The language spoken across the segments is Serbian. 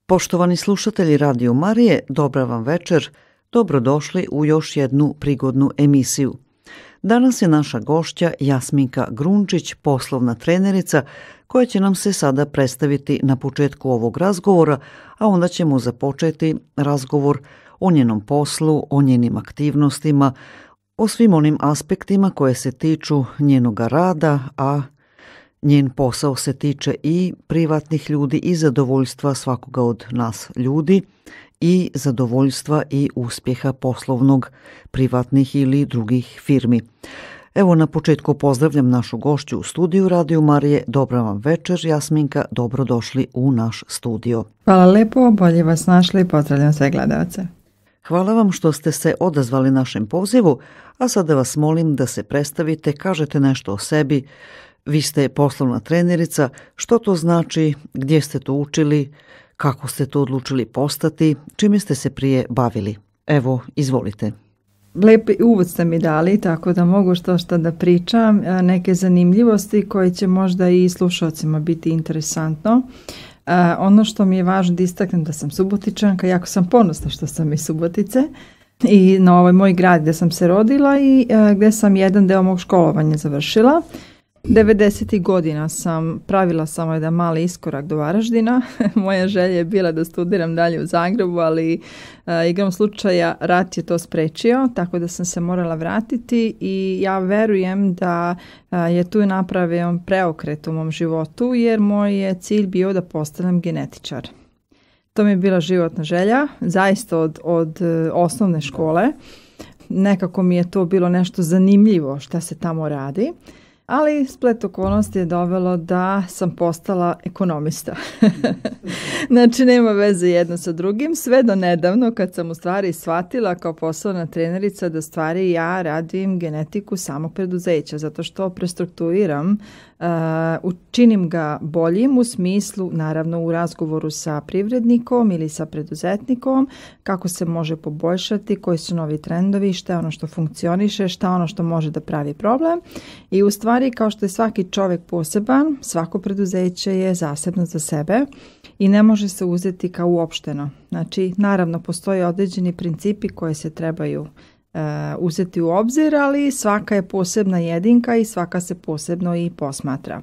Poštovani slušatelji Radio Marije, dobra vam večer, dobrodošli u još jednu prigodnu emisiju. Danas je naša gošća Jasminka Grunčić, poslovna trenerica, koja će nam se sada predstaviti na početku ovog razgovora, a onda ćemo započeti razgovor o njenom poslu, o njenim aktivnostima, o svim onim aspektima koje se tiču njenoga rada, a njen posao se tiče i privatnih ljudi i zadovoljstva svakoga od nas ljudi i zadovoljstva i uspjeha poslovnog, privatnih ili drugih firmi. Evo na početku pozdravljam našu gošću u studiju Radio Marije. Dobra vam večer, Jasminka, dobrodošli u naš studio. Hvala lepo, bolje vas našli i pozdravljam sve gledalce. Hvala vam što ste se odazvali našem pozivu, a sada vas molim da se predstavite, kažete nešto o sebi. Vi ste poslovna trenerica, što to znači, gdje ste to učili, kako ste to odlučili postati, čime ste se prije bavili? Evo, izvolite. Lepi uvod ste mi dali, tako da mogu što da pričam, neke zanimljivosti koje će možda i slušalcima biti interesantno. Ono što mi je važno da istaknem da sam Subotičanka, jako sam ponosna što sam iz Subotice i na ovaj moj grad gdje sam se rodila i gdje sam jedan deo mog školovanja završila. 90. godina pravila samo jedan mali iskorak do Varaždina. Moja želja je bila da studiram dalje u Zagrebu, ali igrom slučaja rat je to sprečio, tako da sam se morala vratiti i ja verujem da je tu napravio preokret u mom životu, jer moj je cilj bio da postanem genetičar. To mi je bila životna želja, zaista od osnovne škole. Nekako mi je to bilo nešto zanimljivo šta se tamo radi. Ali splet okolnosti je dovelo da sam postala ekonomista. Znači nema veze jedno sa drugim, sve do nedavno kad sam u stvari shvatila kao poslovna trenerica da stvari ja radim genetiku samog preduzeća, zato što prestrukturiram, učinim ga boljim u smislu, naravno u razgovoru sa privrednikom ili sa preduzetnikom, kako se može poboljšati, koji su novi trendovi, šta je ono što funkcioniše, šta je ono što može da pravi problem. I u stvari, kao što je svaki čovjek poseban, svako preduzeće je zasebno za sebe i ne može se uzeti kao uopšteno. Znači, naravno, postoje određeni principi koje se trebaju uzeti u obzir, ali svaka je posebna jedinka i svaka se posebno i posmatra.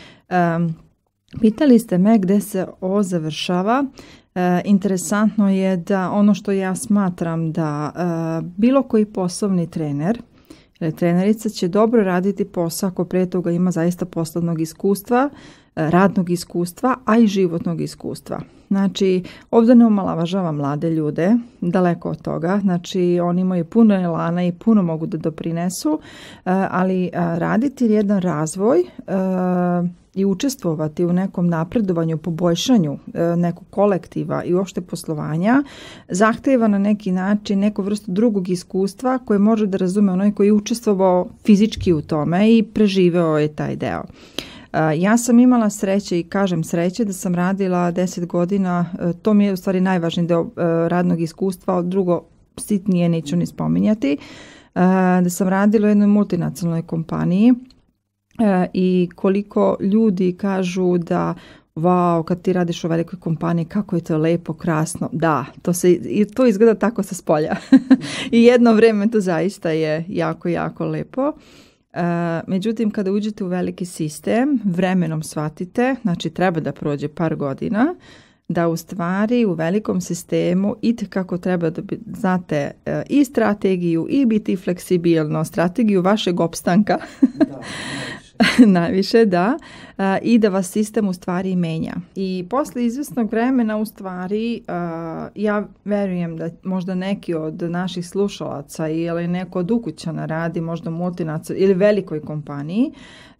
Pitali ste me gdje se ovo završava. Interesantno je da ono što ja smatram da bilo koji poslovni trener ili trenerica će dobro raditi posao ako prije toga ima zaista poslovnog iskustva, radnog iskustva, a i životnog iskustva. Znači, ovdje ne omalovažavam mlade ljude, daleko od toga. Znači, oni imaju puno elana i puno mogu da doprinesu, ali raditi jedan razvoj i učestvovati u nekom napredovanju, poboljšanju nekog kolektiva i uopšte poslovanja zahtijeva na neki način neku vrstu drugog iskustva koje može da razume onaj koji je učestvovao fizički u tome i preživeo je taj deo. Ja sam imala sreće i kažem sreće da sam radila 10 godina, to mi je u stvari najvažniji deo radnog iskustva, drugo sitnije neću ni spominjati, da sam radila u jednoj multinacionalnoj kompaniji i koliko ljudi kažu da wow, kad ti radiš u velikoj kompaniji, kako je to lepo, krasno. Da, to izgleda tako sa spolja. I jedno vrijeme to zaista je jako, jako lepo. Međutim, kada uđete u veliki sistem, vremenom shvatite, znači treba da prođe par godina, da u stvari u velikom sistemu itekako treba da znate i strategiju i biti fleksibilno, strategiju vašeg opstanka. Da, najviše, da. I da vas sistem u stvari menja. I posle izvesnog vremena u stvari ja verujem da možda neki od naših slušalaca ili neko od ukućana radi možda u multinacionalnoj ili velikoj kompaniji.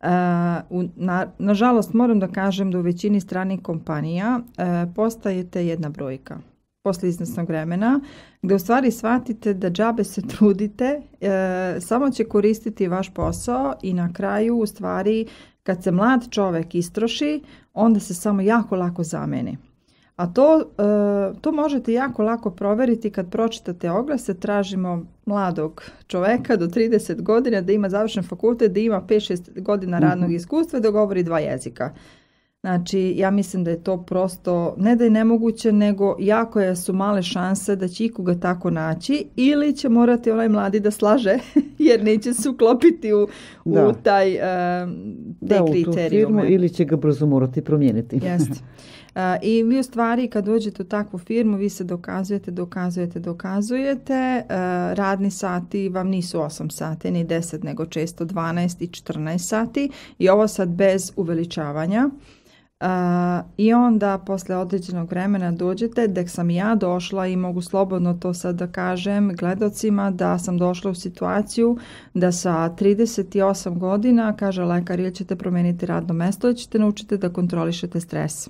Nažalost moram da kažem da u većini stranih kompanija postajete jedna brojka. Posle izvesnog vremena, gdje u stvari shvatite da džabe se trudite, samo će koristiti vaš posao i na kraju u stvari kad se mlad čovjek istroši, onda se samo jako lako zameni. A to možete jako lako provjeriti kad pročitate oglase, tražimo mladog čovjeka do 30 godina da ima završen fakultet, da ima 5-6 godina radnog iskustva i da govori 2 jezika. Znači, ja mislim da je to prosto, ne da je nemoguće, nego jako su male šanse da će ikoga tako naći ili će morati onaj mladi da slaže, jer neće se uklopiti u taj te kriterijume. U tu firmu ili će ga brzo morati promijeniti. Jeste. I vi u stvari kad dođete u takvu firmu vi se dokazujete, radni sati vam nisu 8 sati ni 10 nego često 12 i 14 sati i ovo sad bez uveličavanja. I onda posle određenog vremena dođete da sam ja došla i mogu slobodno to sad da kažem gledocima da sam došla u situaciju da sa 38 godina kaže lekar ili ćete promijeniti radno mesto ili ćete naučiti da kontrolišete stres.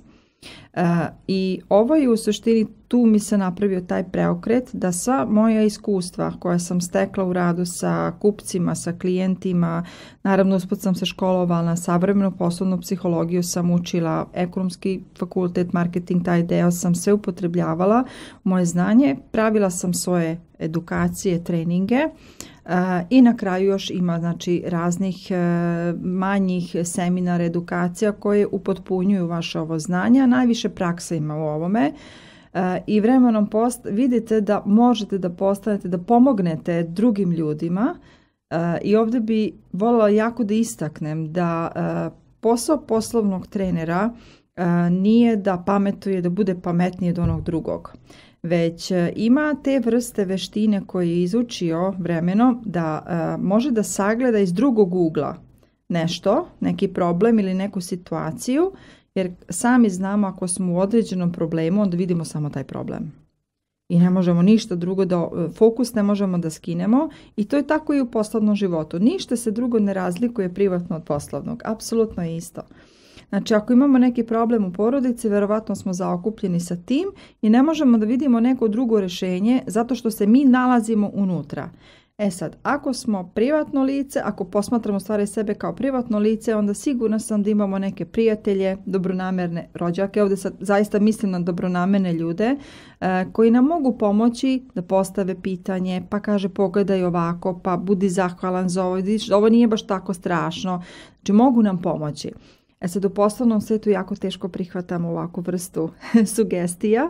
I ovo je u suštini, tu mi se napravio taj preokret da sva moja iskustva koja sam stekla u radu sa kupcima, sa klijentima, naravno usput sam se školovala na savremenu poslovnu psihologiju, sam učila ekonomski fakultet, marketing, taj deo sam sve upotrebljavala moje znanje, pravila sam svoje edukacije, treninge. I na kraju još ima znači raznih manjih seminara, edukacija koje upotpunjuju vaše ovo znanje, a najviše praksa ima u ovome i vremenom vidite da možete da postanete, da pomognete drugim ljudima i ovdje bi voljela jako da istaknem da posao poslovnog trenera nije da pametuje, da bude pametniji od onog drugog, već ima te vrste veštine koje je izučio vremenom da može da sagleda iz drugog ugla nešto, neki problem ili neku situaciju, jer sami znamo ako smo u određenom problemu, onda vidimo samo taj problem. I ne možemo ništa drugo, fokus ne možemo da skinemo i to je tako i u poslovnom životu. Ništa se drugo ne razlikuje privatno od poslovnog, apsolutno je isto. Znači, ako imamo neki problem u porodici, verovatno smo zaokupljeni sa tim i ne možemo da vidimo neko drugo rješenje zato što se mi nalazimo unutra. Sad, ako smo privatno lice, ako posmatramo stvari sebe kao privatno lice, onda sigurno sam da imamo neke prijatelje, dobronamerne rođake, ovdje sad zaista mislim na dobronamerne ljude koji nam mogu pomoći da postave pitanje, pa kaže pogledaj ovako, pa budi zahvalan za ovo, ovo nije baš tako strašno, znači mogu nam pomoći. Sad u poslovnom svijetu jako teško prihvatam ovakvu vrstu sugestija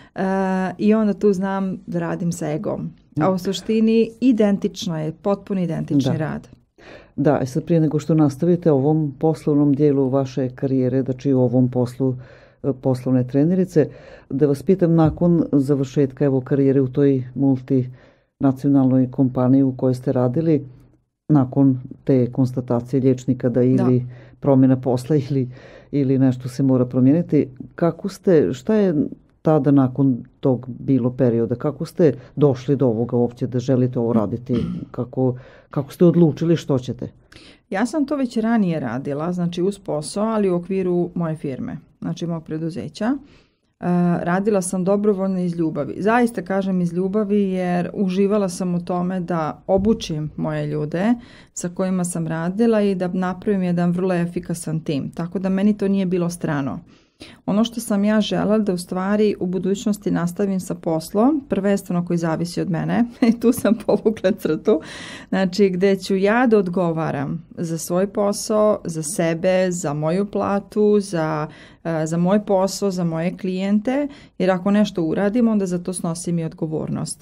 i onda tu znam da radim sa egom. A u suštini identično je, potpuno identični rad. Da, sad prije nego što nastavite ovom poslovnom dijelu vaše karijere, znači u ovom poslu poslovne trenerice, da vas pitam nakon završetka karijere u toj multinacionalnoj kompaniji u kojoj ste radili, nakon te konstatacije liječnika da ili promjena posla ili nešto se mora promijeniti, šta je tada nakon tog bilo perioda, kako ste došli do ovoga uopće da želite ovo raditi, kako ste odlučili što ćete? Ja sam to već ranije radila, znači uz posao, ali u okviru moje firme, znači mog preduzeća. Radila sam dobrovoljno iz ljubavi. Zaista kažem iz ljubavi jer uživala sam u tome da obučim moje ljude sa kojima sam radila i da napravim jedan vrlo efikasan tim. Tako da meni to nije bilo strano. Ono što sam ja željela da u stvari u budućnosti nastavim sa poslom, prvenstveno koji zavisi od mene, i tu sam povukla crtu, znači gdje ću ja da odgovaram za svoj posao, za sebe, za moju platu, za moj posao, za moje klijente, jer ako nešto uradim, onda za to snosim i odgovornost.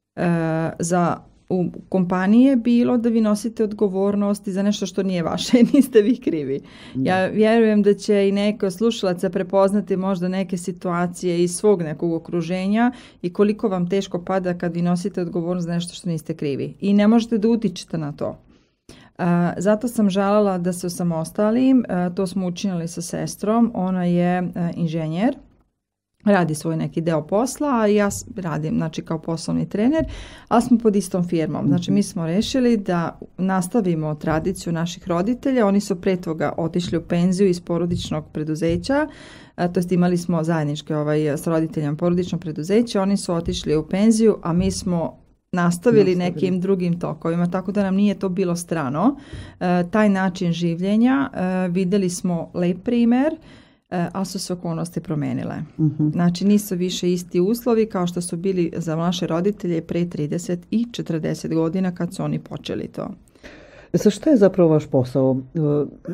U kompaniji je bilo da vi nosite odgovornost za nešto što nije vaše i niste vi krivi. Ja vjerujem da će i neko slušalaca prepoznati možda neke situacije iz svog nekog okruženja i koliko vam teško pada kad vi nosite odgovornost za nešto što niste krivi. I ne možete da utičete na to. Zato sam željela da se osamostalim. To smo učinili sa sestrom. Ona je inženjer. Radi svoj neki deo posla, a ja radim znači kao poslovni trener, ali smo pod istom firmom. Znači mi smo rešili da nastavimo tradiciju naših roditelja. Oni su pre toga otišli u penziju iz porodičnog preduzeća, to jest imali smo zajedničke s roditeljima porodično preduzeće, oni su otišli u penziju, a mi smo nastavili nekim drugim tokovima, tako da nam nije to bilo strano. Taj način življenja, vidjeli smo lep primer, ali su se okolnosti promenile. Znači nisu više isti uslovi kao što su bili za naše roditelje pre 30 i 40 godina kad su oni počeli to. Šta je zapravo vaš posao?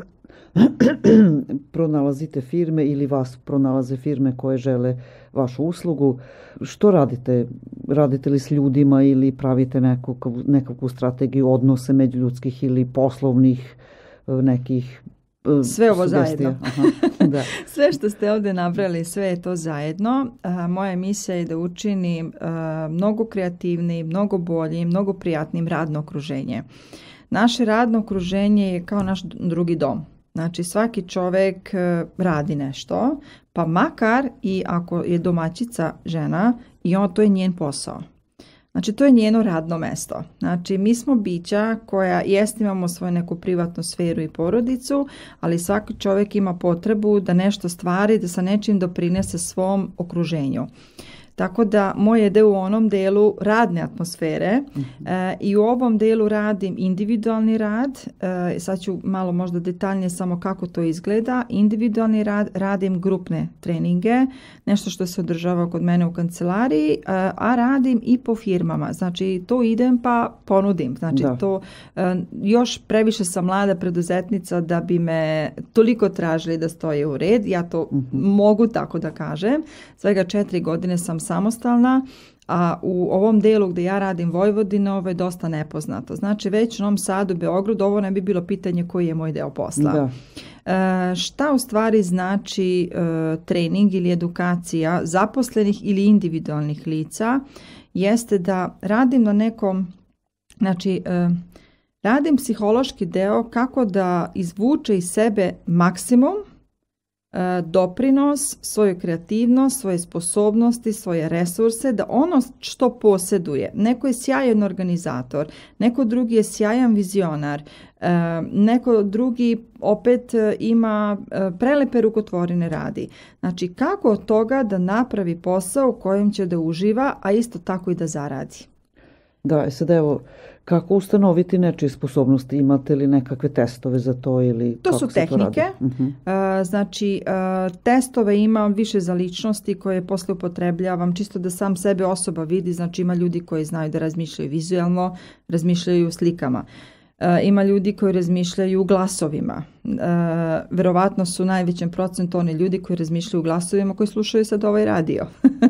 pronalazite firme ili vas pronalaze firme koje žele vašu uslugu. Što radite? Radite li s ljudima ili pravite nekakvu strategiju odnose međuljudskih ili poslovnih nekih sve ovo sugestija? Zajedno. Aha, da. Sve što ste ovdje nabrali, sve je to zajedno. Moja misija je da učinim mnogo kreativnijim, mnogo boljim, mnogo prijatnim radno okruženje. Naše radno okruženje je kao naš drugi dom. Znači svaki čovjek radi nešto, pa makar i ako je domaćica žena, i to je njen posao. Znači to je njeno radno mesto. Znači mi smo bića koja imamo svoju neku privatnu sferu i porodicu, ali svaki čovjek ima potrebu da nešto stvari, da sa nečim doprinese svom okruženju. Tako da moj ide u onom delu radne atmosfere i u ovom delu radim individualni rad. Sad ću malo možda detaljnije samo kako to izgleda. Individualni rad, radim grupne treninge, nešto što se održava kod mene u kancelariji, a radim i po firmama. Znači to idem pa ponudim. Znači to još previše sam mlada preduzetnica da bi me toliko tražili da stoje u red. Ja to mogu tako da kažem. Svega 4 godine sam samostalna, a u ovom delu gdje ja radim Vojvodina, ovo je dosta nepoznato. Znači već u Novom Sadu, Beogradu, ovo ne bi bilo pitanje koji je moj deo posla. Šta u stvari znači trening ili edukacija zaposlenih ili individualnih lica, jeste da radim na nekom, znači radim psihološki deo kako da izvuče iz sebe maksimum, doprinos, svoju kreativnost, svoje sposobnosti, svoje resurse, da ono što posjeduje, neko je sjajan organizator, neko drugi je sjajan vizionar, neko drugi opet ima prelepe rukotvorine radi. Znači kako od toga da napravi posao u kojem će da uživa, a isto tako i da zaradi. Da, sad evo, kako ustanoviti nečije sposobnosti? Imate li nekakve testove za to ili to kako su se tehnike. To radi? Znači, testove imam više za ličnosti koje posle upotrebljavam, čisto da sam sebe osoba vidi. Znači, ima ljudi koji znaju da razmišljaju vizualno, razmišljaju slikama. Ima ljudi koji razmišljaju glasovima. Verovatno su u najvećem procentu oni ljudi koji razmišljaju glasovima koji slušaju sad ovaj radio.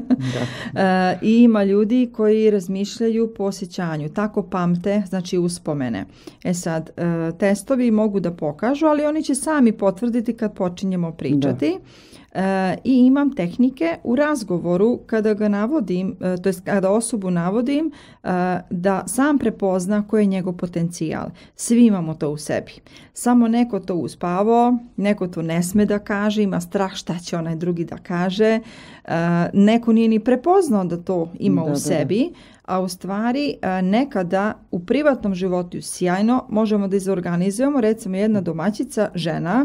I ima ljudi koji razmišljaju po osjećanju, tako pamte, znači uspomene. Sad, testovi mogu da pokažu, ali oni će sami potvrditi kad počinjemo pričati. I imam tehnike u razgovoru kada ga navodim, to jest kada osobu navodim, da sam prepozna koji je njegov potencijal. Svi imamo to u sebi. Samo neko to uspavao, neko to ne sme da kaže, ima strah šta će onaj drugi da kaže, neko nije ni prepoznao da to ima u sebi, a u stvari nekada u privatnom životu sjajno možemo da izorganizujemo, recimo jedna domaćica, žena,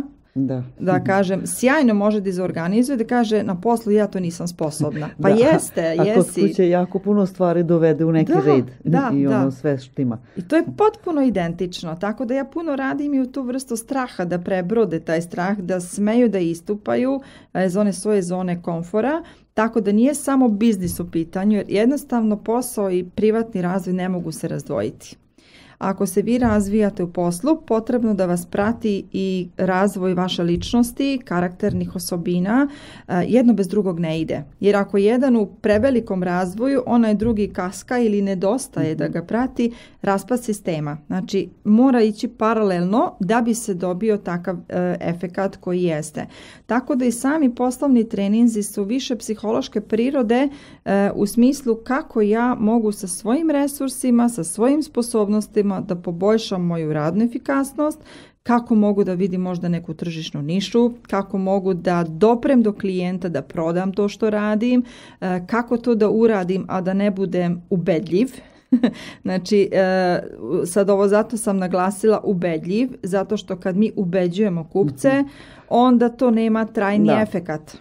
da kažem, sjajno može da izorganizuje, da kaže na poslu ja to nisam sposobna. Pa jeste, a kod kuće jako puno stvari dovede u neki red i ono sve štima. I to je potpuno identično, tako da ja puno radim i u tu vrstu straha, da prebrode taj strah, da smeju da istupaju iz one svoje zone komfora, tako da nije samo biznis u pitanju, jer jednostavno posao i privatni razvoj ne mogu se razdvojiti. Ako se vi razvijate u poslu, potrebno da vas prati i razvoj vaše ličnosti, karakternih osobina, jedno bez drugog ne ide. Jer ako jedan u prevelikom razvoju, onaj drugi kaska ili nedostaje da ga prati, raspad sistema. Znači, mora ići paralelno da bi se dobio takav efekat koji jeste. Tako da i sami poslovni treninzi su više psihološke prirode u smislu kako ja mogu sa svojim resursima, sa svojim sposobnostima da poboljšam moju radnu efikasnost, kako mogu da vidim možda neku tržišnu nišu, kako mogu da doprem do klijenta, da prodam to što radim, kako to da uradim, a da ne budem ubedljiv. Znači, sad ovo zato sam naglasila ubedljiv, zato što kad mi ubeđujemo kupce, onda to nema trajni efekat.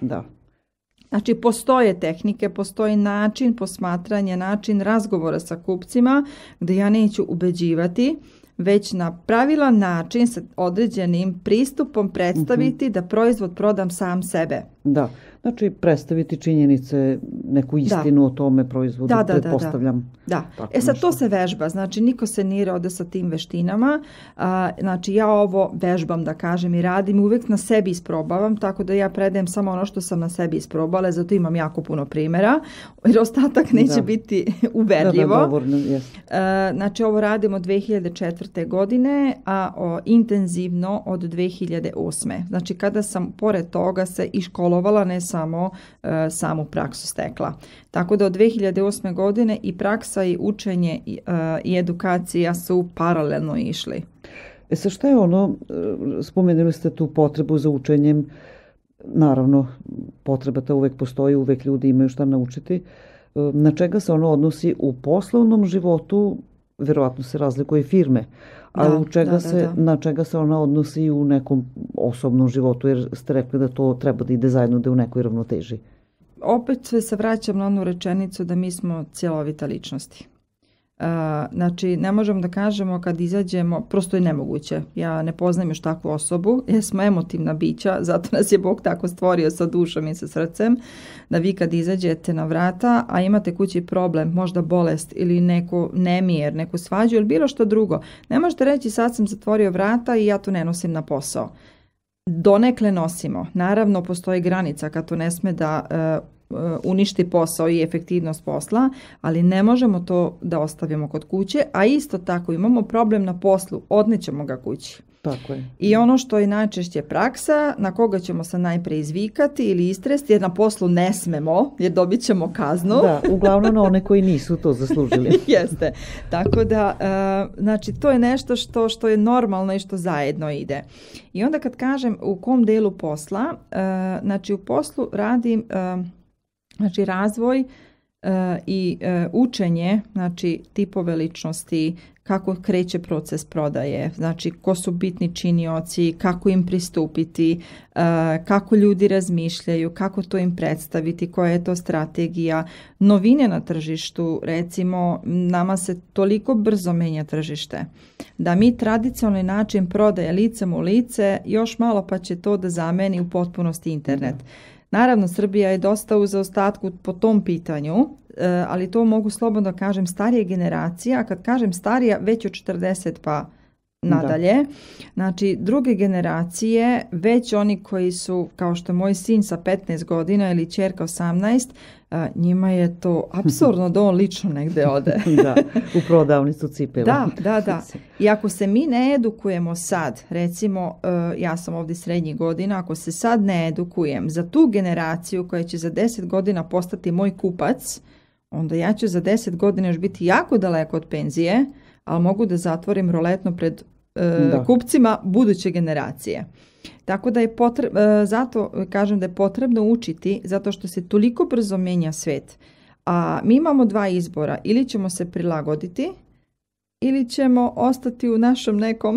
Znači, postoje tehnike, postoji način posmatranja, način razgovora sa kupcima gdje ja neću ubeđivati, već na pravilan način sa određenim pristupom predstaviti da proizvod prodam sam sebe. Da, znači predstaviti činjenice, neku istinu o tome proizvodu, pretpostavljam. Da. Sad to se vežba, znači niko se nije rodio sa tim veštinama, znači ja ovo vežbam da kažem i radim, uvijek na sebi isprobavam, tako da ja predajem samo ono što sam na sebi isprobala, zato imam jako puno primjera, jer ostatak neće biti uverljivo. Dovoljno, jest. Znači ovo radimo 2004. godine, a intenzivno od 2008. Znači kada sam pored toga se i školovala, ne samo samu praksu stekla. Tako da od 2008. godine i praksa i učenje i edukacija su paralelno išli. Sad šta je ono, spomenuli ste tu potrebu za učenjem, naravno potreba ta uvek postoji, uvek ljudi imaju šta naučiti. Na čega se ono odnosi u poslovnom životu, verovatno se razlikuje i firme, a na čega se ona odnosi u nekom osobnom životu, jer ste rekli da to treba da ide zajedno, da je u nekoj ravnoteži. Opet se vraćam na onu rečenicu da mi smo cjelovita ličnosti. Znači, ne možemo da kažemo kad izađemo, prosto je nemoguće. Ja ne poznajem još takvu osobu, jer smo emotivna bića, zato nas je Bog tako stvorio sa dušom i sa srcem, da vi kad izađete na vrata, a imate kući problem, možda bolest ili neko nemir, neku svađu ili bilo što drugo, ne možete reći sad sam zatvorio vrata i ja to ne nosim na posao. Donekle nosimo. Naravno, postoji granica kad to ne sme da uništi posao i efektivnost posla, ali ne možemo to da ostavimo kod kuće, a isto tako imamo problem na poslu, odnećemo ga kući. Tako je. I ono što je najčešće praksa, na koga ćemo se najpre izvikati ili istresti, jer na poslu ne smemo, jer dobit ćemo kaznu. Da, uglavnom na one koji nisu to zaslužili. Jeste. Tako da, znači, to je nešto što je normalno i što zajedno ide. I onda kad kažem u kom delu posla, znači u poslu radim znači razvoj i učenje, znači tipove ličnosti, kako kreće proces prodaje, znači ko su bitni činioci, kako im pristupiti, kako ljudi razmišljaju, kako to im predstaviti, koja je to strategija, novine na tržištu, recimo nama se toliko brzo menja tržište, da mi tradicionalni način prodaje licem u lice, još malo pa će to da zameni u potpunosti internet. Naravno, Srbija je dosta u zaostatku po tom pitanju, ali to mogu slobodno kažem starije generacije, a kad kažem starija već od 40 pa nadalje. Da. Znači, druge generacije, već oni koji su, kao što je moj sin sa 15 godina ili ćerka 18, njima je to apsurdno da on lično negde ode. Da, u prodavnicu cipela. Da. I ako se mi ne edukujemo sad, recimo, ja sam ovdje srednjih godina, ako se sad ne edukujem za tu generaciju koja će za 10 godina postati moj kupac, onda ja ću za 10 godina još biti jako daleko od penzije, ali mogu da zatvorim roletno pred kupcima buduće generacije. Tako da je zato kažem da je potrebno učiti, zato što se toliko brzo menja svet. A mi imamo dva izbora, ili ćemo se prilagoditi, ili ćemo ostati u našem nekom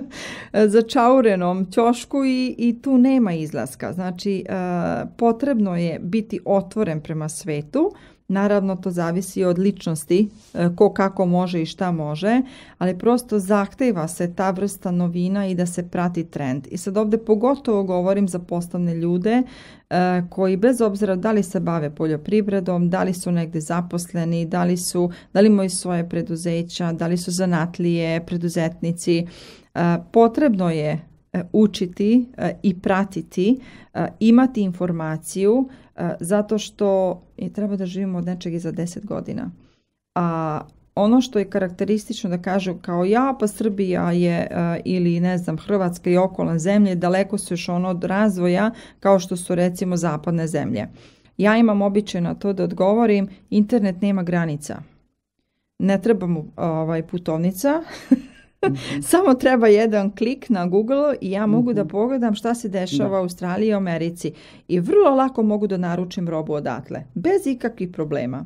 začaurenom ćošku i tu nema izlaska. Znači, potrebno je biti otvoren prema svetu. Naravno, to zavisi od ličnosti, ko kako može i šta može, ali prosto zahteva se ta vrsta novina i da se prati trend. I sad ovdje pogotovo govorim za poslovne ljude koji bez obzira da li se bave poljoprivredom, da li su negdje zaposleni, da li imaju svoje preduzeća, da li su zanatlije, preduzetnici, potrebno je učiti i pratiti, imati informaciju, zato što treba da živimo od nečeg i za 10 godina. A ono što je karakteristično da kažu kao pa Srbija je ili ne znam Hrvatska i okolne zemlje daleko su još od razvoja kao što su recimo zapadne zemlje. Ja imam običaj na to da odgovorim, internet nema granica. Ne treba mu putovnica. Samo treba jedan klik na Google i ja mogu da pogledam šta se dešava u Australiji i Americi i vrlo lako mogu da naručim robu odatle, bez ikakvih problema.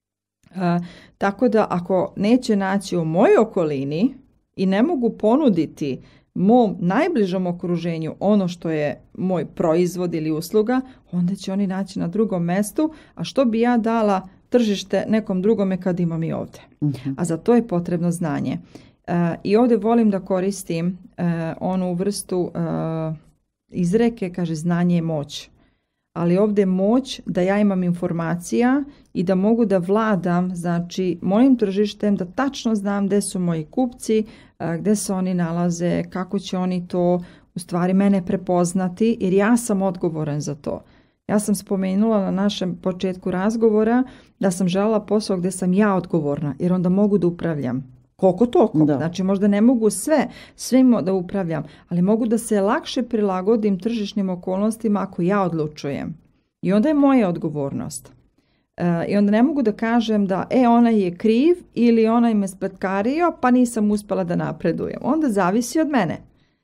Tako da ako neće naći u mojoj okolini i ne mogu ponuditi mom najbližom okruženju ono što je moj proizvod ili usluga, onda će oni naći na drugom mestu, a što bi ja dala tržište nekom drugome kad imam i ovdje. A za to je potrebno znanje. I ovdje volim da koristim onu vrstu izreke, kaže znanje je moć. ali ovdje je moć da ja imam informacija i da mogu da vladam, znači, mojim tržištem, da tačno znam gdje su moji kupci, gdje se oni nalaze, kako će oni to u stvari mene prepoznati, jer ja sam odgovoran za to. Ja sam spomenula na našem početku razgovora da sam željela posao gdje sam ja odgovorna, jer onda mogu da upravljam. Koliko toliko. Znači možda ne mogu svim da upravljam, ali mogu da se lakše prilagodim tržišnim okolnostima ako ja odlučujem. I onda je moja odgovornost. I onda ne mogu da kažem da onaj je kriv ili onaj me spletkario pa nisam uspjela da napredujem. Onda zavisi od mene.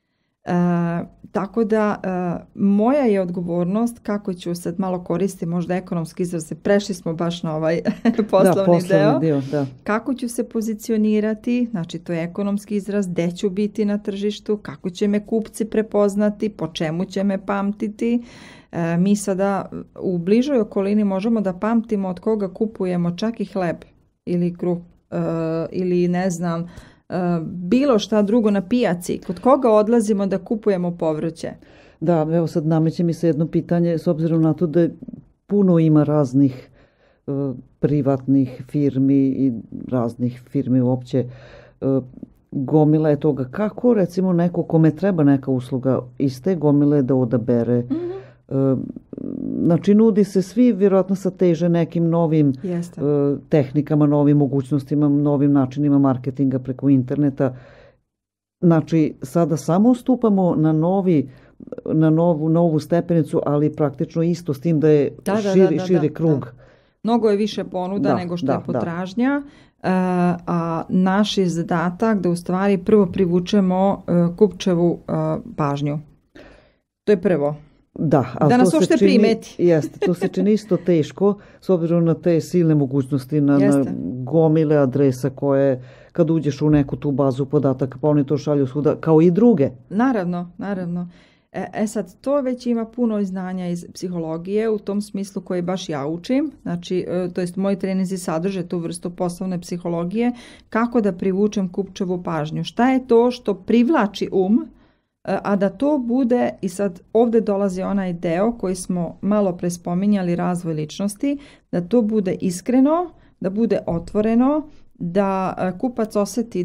Tako da moja je odgovornost, kako ću sad malo koristiti možda ekonomski izraz, prešli smo baš na ovaj poslovni deo, kako ću se pozicionirati, znači to je ekonomski izraz, gde ću biti na tržištu, kako će me kupci prepoznati, po čemu će me pamtiti. Mi sada u bližoj okolini možemo da pamtimo od koga kupujemo čak i hleb ili kruh ili ne znam, bilo šta drugo na pijaci, kod koga odlazimo da kupujemo povrće. Da, evo sad nameće mi se jedno pitanje, s obzirom na to da puno ima raznih privatnih firmi i raznih firmi uopće, gomila je toga. Kako recimo neko kome treba neka usluga iz te gomile da odabere? Znači nudi se svi vjerojatno sa teže nekim novim tehnikama, novim mogućnostima, novim načinima marketinga preko interneta. Znači sada samo stupamo na novu stepenicu, ali praktično isto s tim da je širi krug. Mnogo je više ponuda nego što je potražnja, a naš je zadatak da u stvari prvo privučemo kupčevu pažnju. To je prvo. Da nas uopšte primeti. Jeste, to se čini isto teško s obzirom na te silne mogućnosti, na gomile adresa koje kad uđeš u neku tu bazu podataka pa oni to šalju svuda kao i druge. Naravno. Sad, to već ima puno znanja iz psihologije u tom smislu koje baš ja učim, znači, to jest moji treninzi sadrže tu vrstu poslovne psihologije, kako da privučem kupčevu pažnju. Šta je to što privlači a da to bude, i sad ovdje dolazi onaj deo koji smo malo prespominjali, razvoj ličnosti, da to bude iskreno, da bude otvoreno, da kupac osjeti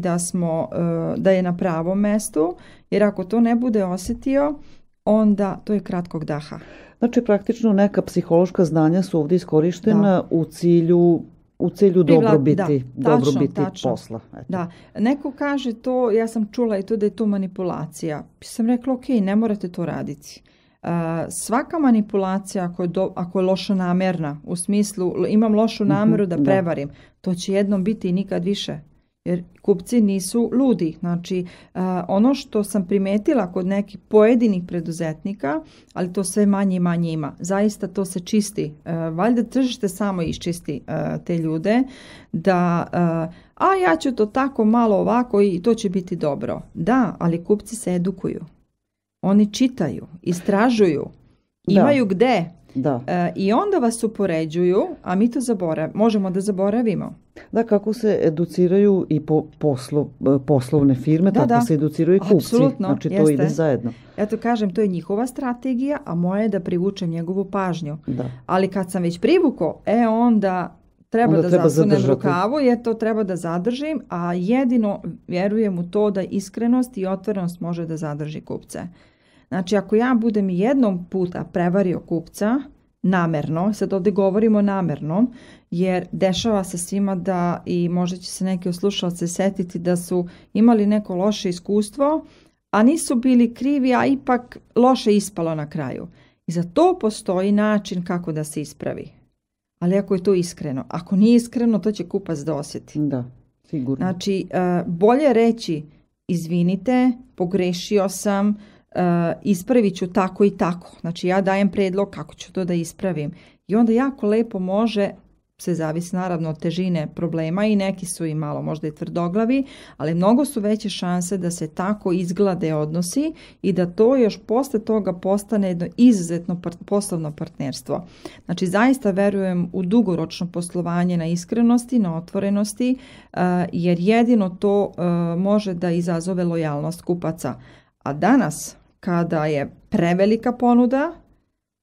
da je na pravom mestu, jer ako to ne bude osjetio, onda to je kratkog daha. Znači praktično neka psihološka znanja su ovdje iskorištena u cilju dobrobiti posla. Eto. Da, neko kaže to, ja sam čula i to da je to manipulacija. Sam rekla, ok, ne morate to raditi. Svaka manipulacija ako je loša namerna, u smislu imam lošu nameru da prevarim, to će jednom biti i nikad više. Jer kupci nisu ludi. Znači, ono što sam primetila kod nekih pojedinih preduzetnika, ali to sve manje i manje ima, zaista to se čisti. Valjda tržište samo iščisti te ljude, da ja ću to tako malo ovako i to će biti dobro. Da, ali kupci se edukuju. Oni čitaju, istražuju, imaju gde. I onda vas upoređuju, a mi to možemo da zaboravimo. Da, kako se educiraju i poslovne firme, tako se educiraju i kupci. Apsolutno, znači to ide zajedno. Ja to kažem, to je njihova strategija, a moja je da privučem njegovu pažnju. Ali kad sam već privukao, onda treba zasunem rukavu, jer to treba da zadržim, a jedino vjerujem u to da iskrenost i otvorenost može da zadrži kupce. Znači, ako ja budem jednom puta prevario kupca, namerno, sad ovdje govorimo namerno, jer dešava se svima da, i možda će se neki slušalci setiti da su imali neko loše iskustvo, a nisu bili krivi, a ipak loše ispalo na kraju. I za to postoji način kako da se ispravi. Ali ako je to iskreno. Ako nije iskreno, to će kupac da osjeti. Da, sigurno. Znači, bolje reći, izvinite, pogrešio sam, ispravit ću tako i tako. Znači ja dajem predlog kako ću to da ispravim. I onda jako lepo može, se zavisi naravno od težine problema i neki su i malo možda i tvrdoglavi, ali mnogo su veće šanse da se tako izglade odnosi i da to još posle toga postane jedno izuzetno poslovno partnerstvo. Znači zaista verujem u dugoročno poslovanje na iskrenosti, na otvorenosti, jer jedino to može da izazove lojalnost kupaca. A danas, kada je prevelika ponuda,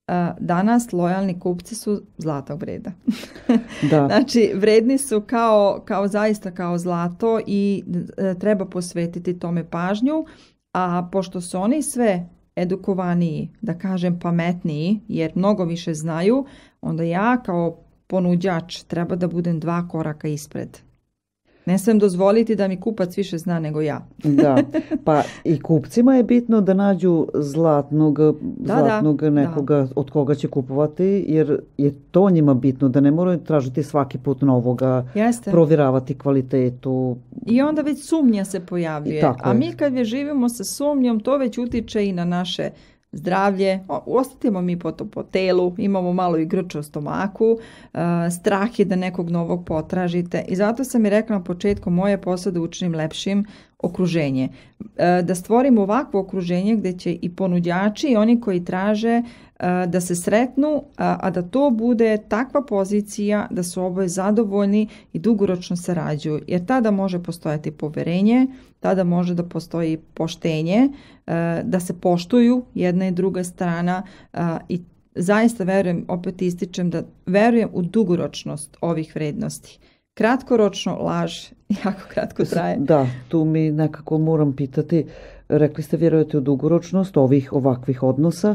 danas lojalni kupci su zlatog vreda. Da. Znači, vredni su zaista kao zlato i treba posvetiti tome pažnju, a pošto su oni sve edukovaniji, da kažem pametniji, jer mnogo više znaju, onda ja kao ponuđač treba da budem 2 koraka ispred. Ne smijem dozvoliti da mi kupac više zna nego ja. Da, pa i kupcima je bitno da nađu zlatnog nekoga od koga će kupovati, jer je to njima bitno, da ne moraju tražiti svaki put novoga, provjeravati kvalitetu. I onda već sumnja se pojavljuje, a mi kad već živimo sa sumnjom, to već utiče i na naše zdravlje, osjetimo mi po telu, imamo malo i grče u stomaku, strah je da nekog novog potražite i zato sam i rekla na početku, moje posao da učinim lepšim okruženje. Da stvorimo ovakvo okruženje gdje će i ponuđači i oni koji traže da se sretnu, a da to bude takva pozicija da su oboje zadovoljni i dugoročno sarađuju. Jer tada može postojati poverenje, tada može da postoji poštenje, da se poštuju jedna i druga strana i zaista verujem, opet ističem da verujem u dugoročnost ovih vrednosti. Kratkoročno laž jako kratko traje. Da, tu mi nekako moram pitati, rekli ste vjerujete u dugoročnost ovakvih odnosa,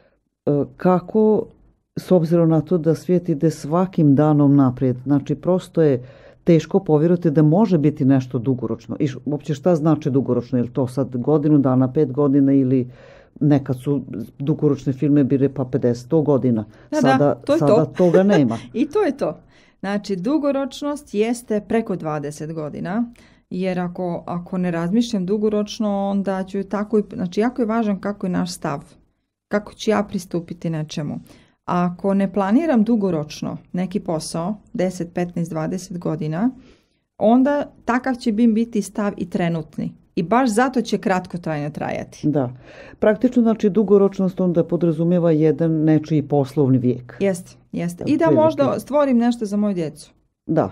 kako, s obzirom na to da svijet ide svakim danom naprijed, znači prosto je teško povjerovati da može biti nešto dugoročno. I uopće šta znači dugoročno? Je li to sad godinu dana, 5 godina ili nekad su dugoročne filme bile pa 50-100 godina. Sada toga nema. I to je to. Znači, dugoročnost jeste preko 20 godina, jer ako ne razmišljam dugoročno, onda ću tako, znači jako je važan kako je naš stav, kako ću ja pristupiti nečemu. Ako ne planiram dugoročno neki posao, 10, 15, 20 godina, onda takav će biti stav i trenutni. I baš zato će kratkotrajno trajati. Da. Praktično, znači, dugoročnost onda podrazumijeva jedan nečiji poslovni vijek. Jeste. I da možda stvorim nešto za moju djecu. Da.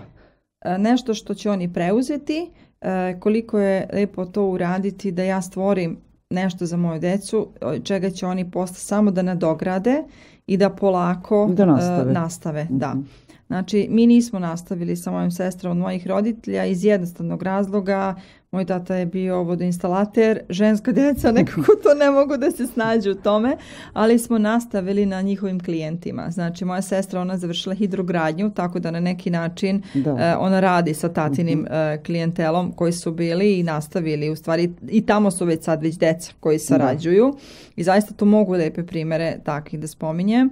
Nešto što će oni preuzeti, koliko je lijepo to uraditi da ja stvorim nešto za moju djecu, čega će oni postati samo da nadograde i da polako nastave. Da. Znači, mi nismo nastavili sa mojom sestrom od mojih roditelja iz jednostavnog razloga. Moj tata je bio vodoinstalater, ženska djeca nekako to ne mogu da se snađu u tome, ali smo nastavili na njihovim klijentima. Znači, moja sestra, ona završila hidrogradnju, tako da na neki način ona radi sa tatinim klijentelom koji su bili i nastavili. U stvari, i tamo su već djeca koji sarađuju. I zaista to mogu lijepe primjere takvih da spominjem.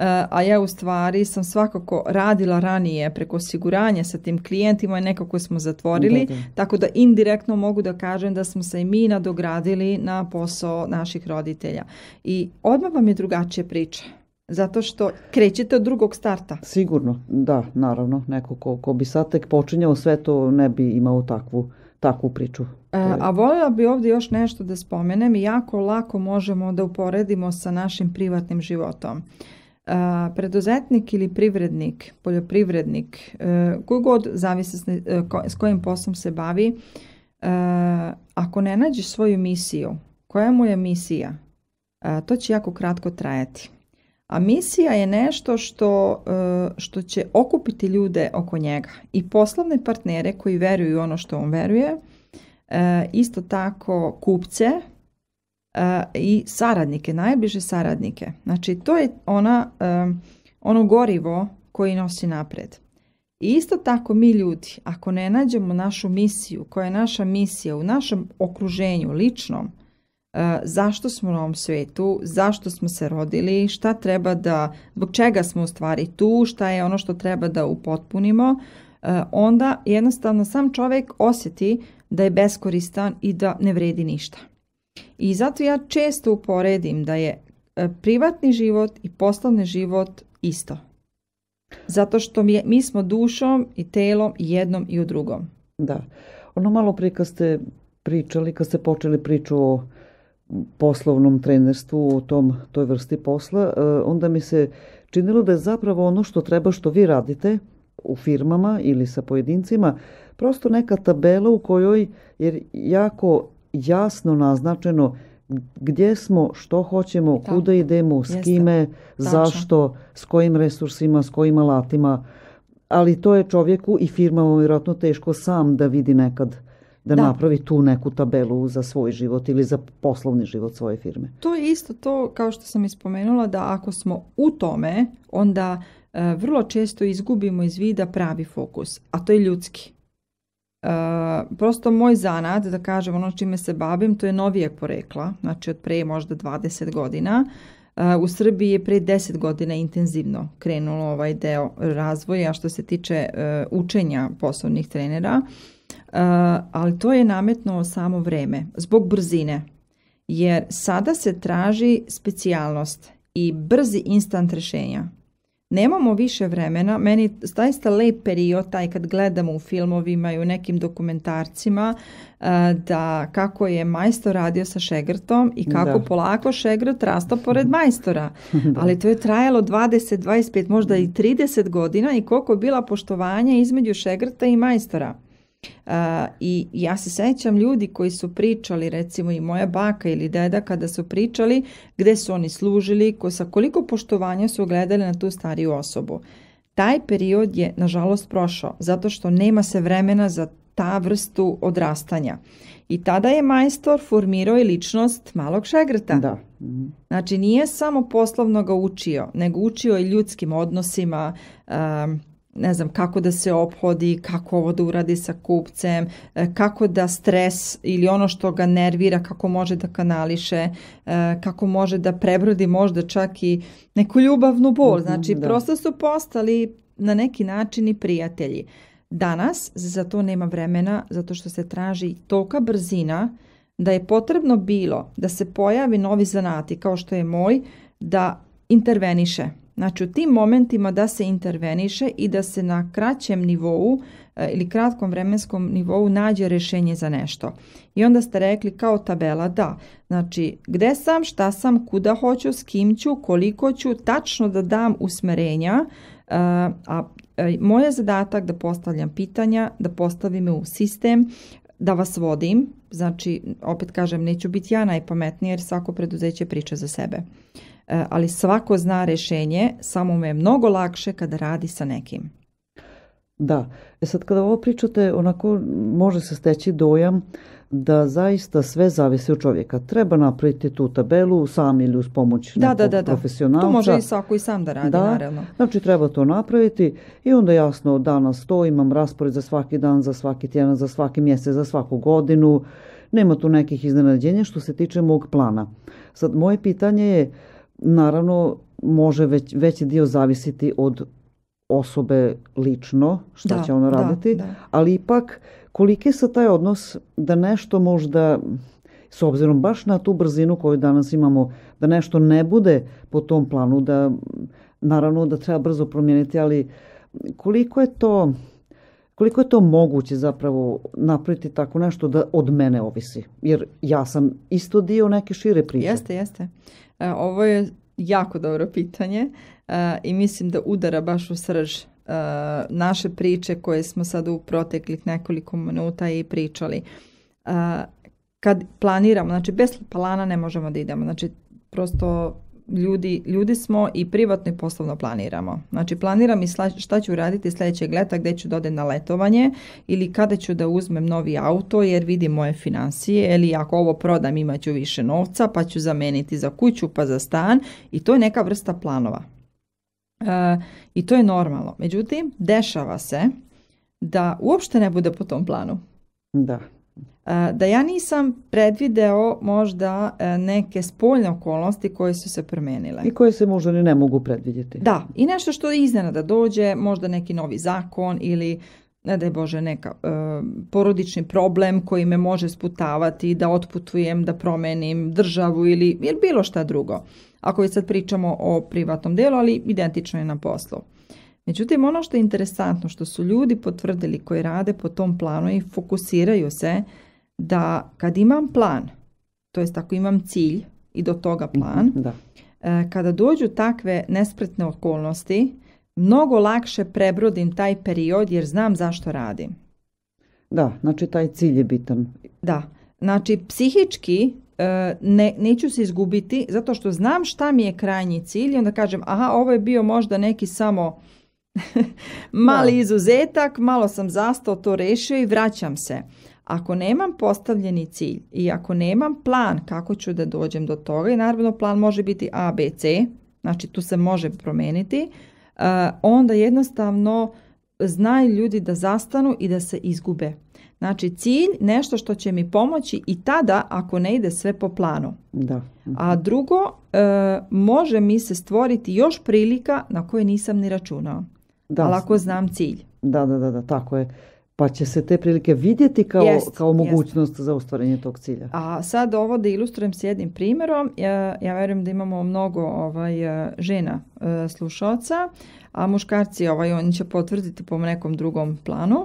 A ja u stvari sam svakako radila ranije preko osiguranja sa tim klijentima i nekako smo zatvorili, tako da indirektno mogu da kažem da smo se i mi nadogradili na posao naših roditelja. I odmah vam je drugačija priča, zato što krećete od drugog starta. Sigurno, da, naravno, neko ko bi sad tek počinjao sve to ne bi imao takvu priču. A voljela bi ovdje još nešto da spomenem i jako lako možemo da uporedimo sa našim privatnim životom. Preduzetnik ili privrednik, poljoprivrednik, koji god zavisi s kojim poslom se bavi, ako ne nađe svoju misiju, koja mu je misija, to će jako kratko trajati. A misija je nešto što će okupiti ljude oko njega i poslovne partnere koji veruju ono što on veruje, isto tako kupce i saradnike, najbliže saradnike. Znači, to je ono gorivo koji nosi napred. I isto tako mi ljudi, ako ne nađemo našu misiju, koja je naša misija u našem okruženju, ličnom, zašto smo na ovom svijetu, zašto smo se rodili, šta treba zbog čega smo u stvari tu, šta je ono što treba da upotpunimo, onda jednostavno sam čovjek osjeti da je beskoristan i da ne vredi ništa. I zato ja često uporedim da je privatni život i poslovni život isto. Zato što mi smo dušom i telom i jednom i u drugom. Da. Ono malo prije kad ste počeli priču o poslovnom trenerstvu, o toj vrsti posla, onda mi se činilo da je zapravo ono što treba, što vi radite u firmama ili sa pojedincima, prosto neka tabela u kojoj je jako jasno naznačeno gdje smo, što hoćemo, Da. kuda idemo, s Jeste. kime, Tačno. zašto, s kojim resursima, s kojim alatima. Ali to je čovjeku i firmama vjerojatno teško sam da vidi nekad, da napravi tu neku tabelu za svoj život ili za poslovni život svoje firme. To je isto to, kao što sam ispomenula, da ako smo u tome, onda vrlo često izgubimo iz vida pravi fokus, a to je ljudski. Prosto moj zanat, da kažem, ono čime se bavim, to je novijeg porekla, znači od pre možda 20 godina. U Srbiji je pre 10 godina intenzivno krenulo ovaj deo razvoja što se tiče učenja poslovnih trenera, ali to je nametnuo samo vreme, zbog brzine, jer sada se traži specijalnost i brzi instant rješenja. Nemamo više vremena, meni zaista lep period taj kad gledamo u filmovima i u nekim dokumentarcima da kako je majstor radio sa šegrtom i kako polako šegrt rastao pored majstora. Ali to je trajalo 20, 25, možda i 30 godina i koliko je bila poštovanja između šegrta i majstora. I ja se sećam ljudi koji su pričali, recimo i moja baka ili deda kada su pričali gdje su oni služili, sa koliko poštovanja su gledali na tu stariju osobu. Taj period je nažalost prošao zato što nema se vremena za ta vrstu odrastanja. I tada je majstor formirao i ličnost malog šegrta. Da. Znači nije samo poslovno ga učio, nego učio i ljudskim odnosima, ne znam, kako da se ophodi, kako ovo da uradi sa kupcem, kako da stres ili ono što ga nervira, kako može da kanališe, kako može da prebrodi možda čak i neku ljubavnu bol. Znači, prosto su postali na neki način i prijatelji. Danas za to nema vremena, zato što se traži tolika brzina da je potrebno bilo da se pojavi novi zanati, kao što je moj, da interveniše. Znači u tim momentima da se interveniše i da se na kraćem nivou ili kratkom vremenskom nivou nađe rješenje za nešto. I onda ste rekli kao tabela, da, znači gdje sam, šta sam, kuda hoću, s kim ću, koliko ću, tačno da dam usmerenja, a moj je zadatak da postavljam pitanja, da postavim u sistem, da vas vodim, znači opet kažem neću biti ja najpametnija jer svako preduzeće priča za sebe. Ali svako zna rješenje, samo mu je mnogo lakše kada radi sa nekim. Da, sad kada ovo pričate, onako može se steći dojam da zaista sve zavisi od čovjeka. Treba napraviti tu tabelu sam ili uz pomoć nekog profesionalca. To može i svako i sam da radi, naravno. Znači treba to napraviti i onda jasno danas to imam raspored za svaki dan, za svaki tjedan, za svaki mjesec, za svaku godinu. Nema tu nekih iznenađenja što se tiče mog plana. Sad moje pitanje je, naravno može veći dio zavisiti od osobe lično, šta će ona raditi, ali ipak koliki je sad taj odnos da nešto možda, s obzirom baš na tu brzinu koju danas imamo, da nešto ne bude po tom planu, da naravno da treba brzo promijeniti, ali koliko je to moguće zapravo napraviti tako nešto da od mene ovisi? Jer ja sam isto dio neke šire priče. Jeste. Ovo je jako dobro pitanje i mislim da udara baš u srž naše priče koje smo sad u proteklih nekoliko minuta i pričali. Kad planiramo, znači bez plana ne možemo da idemo, znači prosto ljudi smo i privatno i poslovno planiramo. Znači planiram i šta ću raditi sljedećeg leta, gdje ću da odem na letovanje ili kada ću da uzmem novi auto jer vidim moje financije ili ako ovo prodam imat ću više novca pa ću zameniti za kuću pa za stan i to je neka vrsta planova. I to je normalno. Međutim, dešava se da uopšte ne bude po tom planu. Da ja nisam predvideo možda neke spoljne okolnosti koje su se promijenile. I koje se možda ni ne mogu predvidjeti. Da, i nešto što iznenada dođe, možda neki novi zakon ili ne daj Bože neka porodični problem koji me može sputavati da otputujem, da promenim državu ili bilo šta drugo. Ako sad pričamo o privatnom delu, ali identično je na poslu. Međutim, ono što je interesantno, što su ljudi potvrdili koji rade po tom planu i fokusiraju se da kad imam plan, to jest ako imam cilj i do toga plan, kada dođu takve nespretne okolnosti, mnogo lakše prebrodim taj period jer znam zašto radim. Da, znači taj cilj je bitan. Da, znači psihički neću se izgubiti zato što znam šta mi je krajnji cilj i onda kažem aha, ovo je bio možda neki samo mali izuzetak, malo sam zastao, to rešio i vraćam se. Ako nemam postavljeni cilj i ako nemam plan kako ću da dođem do toga, i naravno plan može biti A, B, C, znači tu se može promeniti, onda jednostavno znaju ljudi da zastanu i da se izgube. Znači cilj, nešto što će mi pomoći i tada ako ne ide sve po planu. Da. A drugo, može mi se stvoriti još prilika na koje nisam ni računao. Ali ako znam cilj. Da, tako je. Pa će se te prilike vidjeti kao mogućnost za ostvarenje tog cilja. A sad ovo da ilustrujem s jednim primjerom, ja verujem da imamo mnogo žena slušalca, a muškarci oni će potvrditi po nekom drugom planu.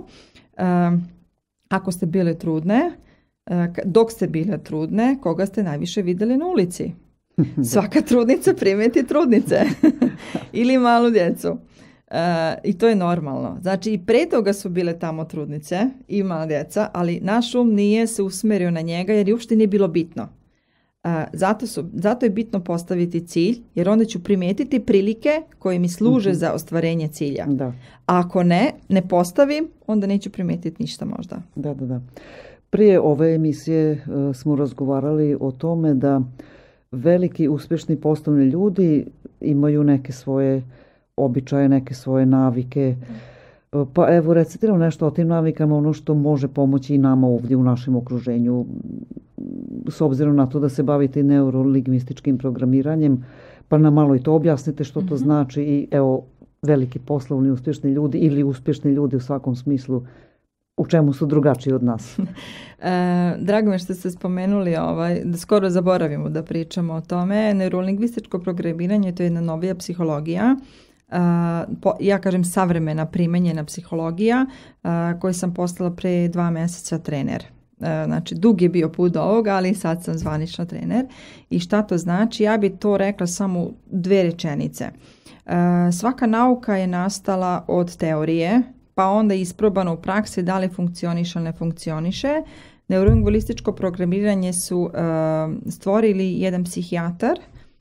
Ako ste bile trudne, dok ste bile trudne, koga ste najviše vidjeli na ulici? Svaka trudnica primeti trudnice ili malu djecu. I to je normalno. Znači i pre toga su bile tamo trudnice i mala djeca, ali naš um nije se usmerio na njega jer uopšte nije bilo bitno. Zato je bitno postaviti cilj, jer onda ću primijetiti prilike koje mi služe za ostvarenje cilja. Da. A ako ne postavim, onda neću primijetiti ništa možda. Da. Prije ove emisije smo razgovarali o tome da veliki uspješni poslovni ljudi imaju neke svoje običaje, neke svoje navike. Pa evo recite nam nešto o tim navikama, ono što može pomoći i nama ovdje u našem okruženju, s obzirom na to da se bavite neurolingvističkim programiranjem, pa nam malo i to objasnite što to znači i evo veliki poslovni uspješni ljudi ili uspješni ljudi u svakom smislu, u čemu su drugačiji od nas? Drago mi što ste spomenuli, da skoro zaboravimo da pričamo o tome. Neurolingvističko programiranje to je jedna novija psihologija, ja kažem savremena primenjena psihologija koju sam postala pre 2 mjeseca trener. Znači dug je bio put do ovoga, ali sad sam zvanično trener. I šta to znači? Ja bi to rekla samo u 2 rečenice. Svaka nauka je nastala od teorije, pa onda isprobano u praksi da li funkcioniše ili ne funkcioniše. Neurolingvističko programiranje su stvorili jedan psihijatar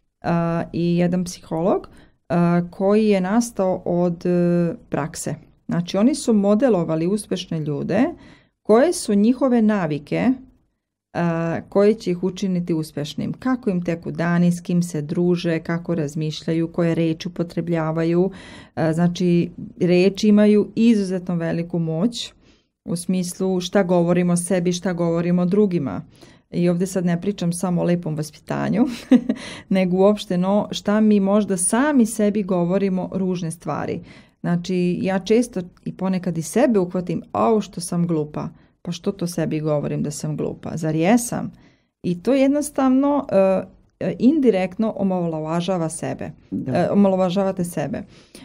i jedan psiholog koji je nastao od prakse. Znači oni su modelovali uspješne ljude koje su njihove navike koje će ih učiniti uspješnim. Kako im teku dani, s kim se druže, kako razmišljaju, koje reči upotrebljavaju. Znači reči imaju izuzetno veliku moć u smislu šta govorimo sebi, šta govorimo drugima. I ovdje sad ne pričam samo o lepom vaspitanju, nego uopšteno šta mi možda sami sebi govorimo ružne stvari. Znači ja često i ponekad i sebe uhvatim, što sam glupa. Pa što to sebi govorim da sam glupa? Zar jesam? I to jednostavno indirektno omalovažava sebe. Omalovažavate sebe.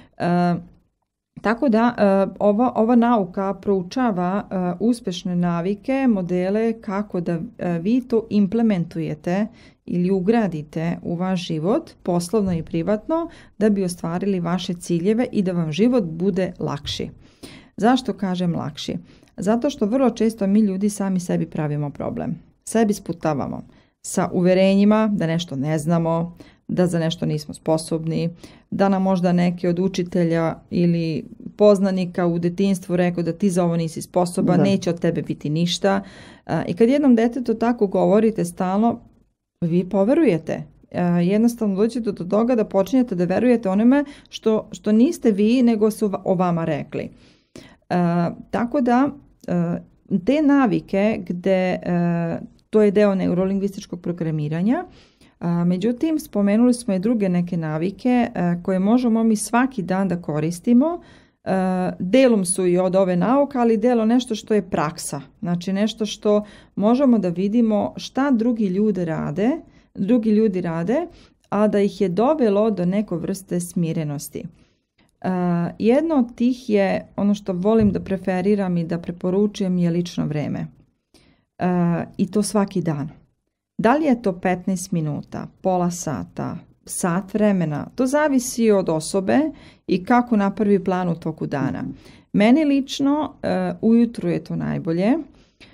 Tako da ova nauka proučava uspješne navike, modele kako da vi to implementujete ili ugradite u vaš život, poslovno i privatno, da bi ostvarili vaše ciljeve i da vam život bude lakši. Zašto kažem lakši? Zato što vrlo često mi ljudi sami sebi pravimo problem. Sebi sputavamo sa uverenjima da nešto ne znamo, da za nešto nismo sposobni, da nam možda neki od učitelja ili poznanika u detinjstvu rekao da ti za ovo nisi sposoban, neće od tebe biti ništa. I kad jednom djetetu tako govorite stalno, vi poverujete. Jednostavno dođete do toga da počinjete da verujete onome što niste vi, nego su o vama rekli. Tako da te navike gde to je deo neurolingvističkog programiranja, međutim spomenuli smo i druge neke navike koje možemo mi svaki dan da koristimo. Delom su i od ove nauke, ali delo nešto što je praksa, znači nešto što možemo da vidimo šta drugi ljudi rade, a da ih je dovelo do neke vrste smirenosti. Jedno od tih je, ono što volim da preferiram i da preporučujem, je lično vreme. I to svaki dan. Da li je to 15 minuta, pola sata, sat vremena, to zavisi od osobe i kako napravi plan u toku dana. Meni lično ujutru je to najbolje.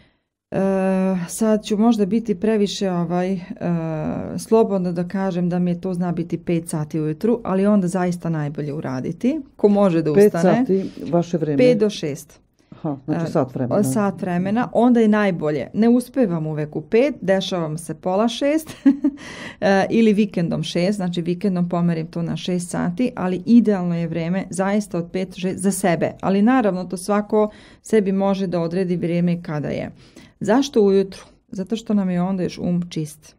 Sad ću možda biti previše slobodno da kažem da mi je to zna biti 5 sati ujutru, ali onda zaista najbolje uraditi. Ko može da ustane. 5 sati vaše vreme? 5 do 6. Aha, znači sat vremena. Sat vremena, onda je najbolje. Ne uspevam uvek u 5, dešavam se pola 6 ili vikendom 6, znači vikendom pomerim to na 6 sati, ali idealno je vreme zaista od 5 do 6 za sebe. Ali naravno to svako sebi može da odredi vrijeme kada je. Zašto ujutru? Zato što nam je onda još čist.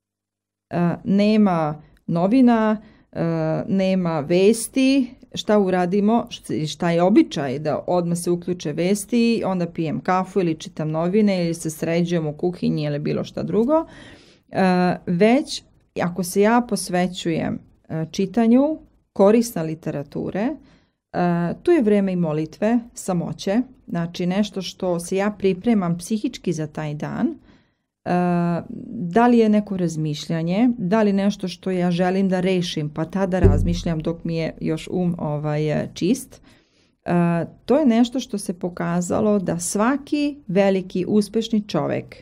Nema novina, nema vesti. Šta uradimo, šta je običaj da odmah se uključe vesti, onda pijem kafu ili čitam novine ili se sređujem u kuhinji ili bilo šta drugo. Već ako se ja posvećujem čitanju korisne literature, tu je vreme i molitve, samoće, znači nešto što se ja pripremam psihički za taj dan. Da li je neko razmišljanje, da li nešto što ja želim da rešim, pa tada razmišljam dok mi je još čist. To je nešto što se pokazalo da svaki veliki uspešni čovjek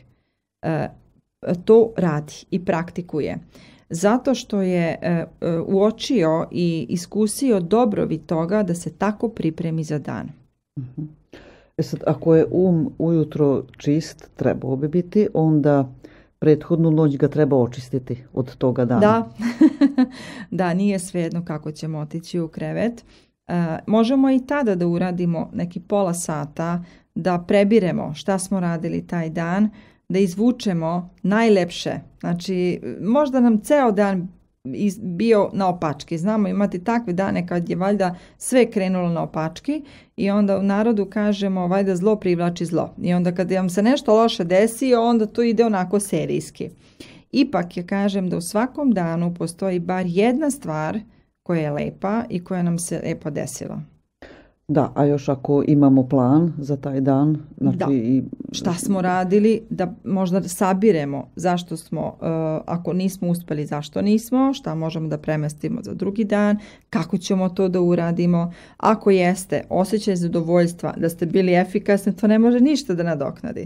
to radi i praktikuje. Zato što je uočio i iskusio dobrobit toga da se tako pripremi za dan. Sad, ako je ujutro čist, trebao bi biti, onda prethodnu noć ga treba očistiti od toga dana. Da, da, nije svejedno kako ćemo otići u krevet. Možemo i tada da uradimo neki pola sata, da prebiremo šta smo radili taj dan, da izvučemo najlepše. Znači, možda nam ceo dan bio naopački. Znamo imati takve dane kad je valjda sve krenulo naopački i onda u narodu kažemo valjda zlo privlači zlo. I onda kad vam se nešto loše desi, onda to ide onako serijski. Ipak ja kažem da u svakom danu postoji bar jedna stvar koja je lepa i koja nam se lepo desila. Da, a još ako imamo plan za taj dan, znači da. Šta smo radili, da možda sabiremo zašto smo, ako nismo uspjeli, zašto nismo, šta možemo da premestimo za drugi dan, kako ćemo to da uradimo. Ako jeste osjećaj zadovoljstva da ste bili efikasni, to ne može ništa da nadoknadi.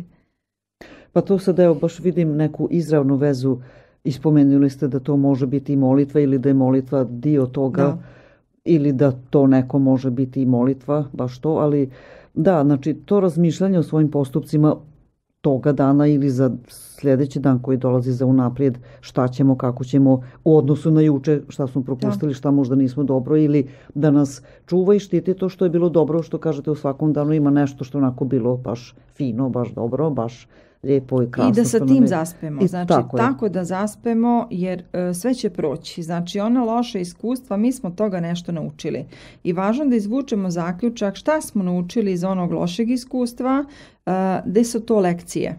Pa to sad evo baš vidim neku izravnu vezu, ispomenuli ste da to može biti i molitva ili da je molitva dio toga. Da. Ili da to neko može biti i molitva, baš to, ali da, znači to razmišljanje o svojim postupcima toga dana ili za sljedeći dan koji dolazi za unaprijed, šta ćemo, kako ćemo u odnosu na juče, šta smo propustili, šta možda nismo dobro ili da nas čuva i štiti to što je bilo dobro, što kažete u svakom danu ima nešto što onako bilo baš fino, baš dobro, baš lijepo i krasno. I da sa tim zaspemo, znači tako da zaspemo jer sve će proći. Znači ona loša iskustva, mi smo toga nešto naučili. I važno da izvučemo zaključak šta smo naučili iz onog lošeg iskustva, gde su to lekcije.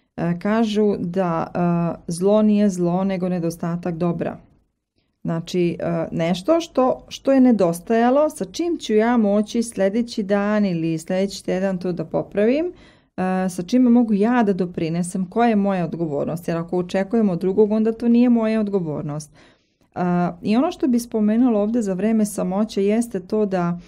Kažu da zlo nije zlo nego nedostatak dobra. Znači nešto što je nedostajalo, sa čim ću ja moći sljedeći dan ili sljedeći tjedan to da popravim, sa čime mogu ja da doprinesem, koja je moja odgovornost, jer ako očekujemo od drugog, onda to nije moja odgovornost. I ono što bi spomenula ovdje za vreme samoće jeste to da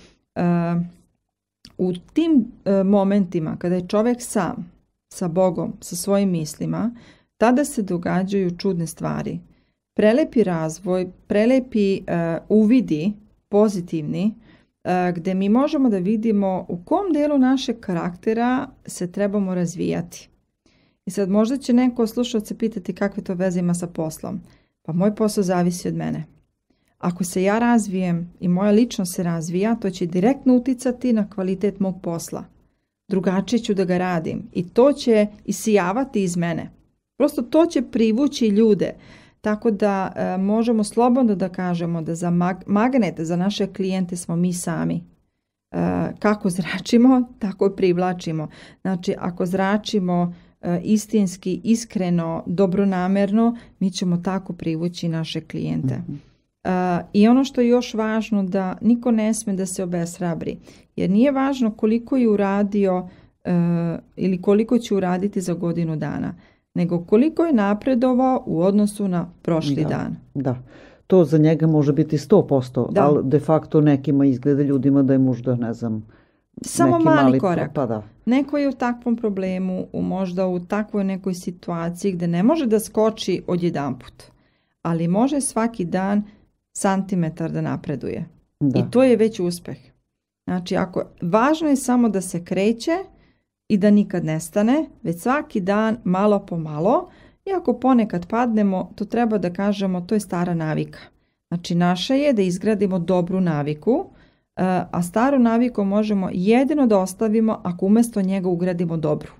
u tim momentima kada je čovjek sam, sa Bogom, sa svojim mislima, tada se događaju čudne stvari. Prelepi razvoj, prelepi uvidi, pozitivni, gdje mi možemo da vidimo u kom dijelu našeg karaktera se trebamo razvijati. I sad možda će neko slušalce pitati kakve to veze ima sa poslom. Pa moj posao zavisi od mene. Ako se ja razvijem i moja ličnost se razvija, to će direktno uticati na kvalitet mog posla. Drugačije ću da ga radim i to će isijavati iz mene. Prosto to će privući ljude. Tako da možemo slobodno da kažemo da za magnet, za naše klijente smo mi sami. Kako zračimo, tako i privlačimo. Znači, ako zračimo istinski, iskreno, dobronamerno, mi ćemo tako privući naše klijente. I ono što je još važno, da niko ne sme da se obeshrabri. Jer nije važno koliko je uradio ili koliko će uraditi za godinu dana, nego koliko je napredovao u odnosu na prošli dan. Da, to za njega može biti 100%, ali de facto nekima izgleda ljudima da je možda, ne znam, samo neki mali korak. Pa da. Neko je u takvom problemu, možda u takvoj nekoj situaciji gdje ne može da skoči odjedanput, ali može svaki dan santimetar da napreduje. Da. I to je već uspeh. Znači, važno je samo da se kreće i da nikad ne stane, već svaki dan malo po malo, i ako ponekad padnemo, to treba da kažemo, to je stara navika. Znači, naše je da izgradimo dobru naviku, a staru naviku možemo jedino da ostavimo ako umjesto njega ugradimo dobru.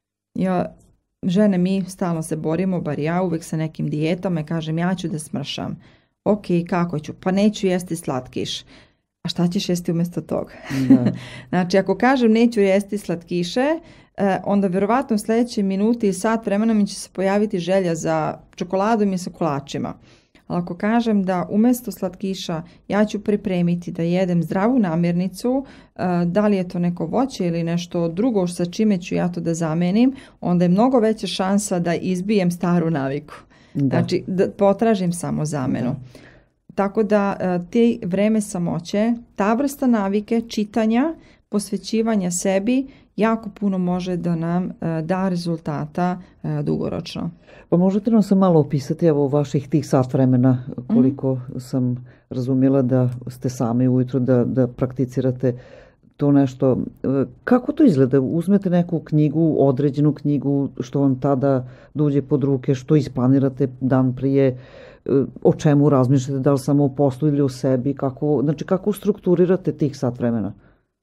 Žene, mi stalno se borimo, bar ja uvijek sa nekim dijetama i kažem, ja ću da smršam. Ok, kako ću? Pa neću jesti slatkiš. A šta ćeš jesti umjesto toga? Znači, ako kažem neću jesti slatkiše, onda vjerovatno u sljedećoj minuti i sat vremena mi će se pojaviti želja za čokoladom i sa kolačima. Ali ako kažem da umjesto slatkiša ja ću pripremiti da jedem zdravu namirnicu, da li je to neko voće ili nešto drugo sa čime ću ja to da zamenim, onda je mnogo veća šansa da izbijem staru naviku. Da. Znači, da potražim samo zamenu. Da. Tako da te vreme samoće, ta vrsta navike, čitanja, posvećivanja sebi, jako puno može da nam da rezultata dugoročno. Pa možete nam se malo opisati evo vaših tih sat vremena, koliko sam razumjela da ste sami ujutro da prakticirate to nešto. Kako to izgleda? Uzmete neku knjigu, određenu knjigu, što vam tada dođe pod ruke, što isplanirate dan prije, o čemu razmišljate, da li samo o poslu ili o sebi, kako strukturirate tih sat vremena?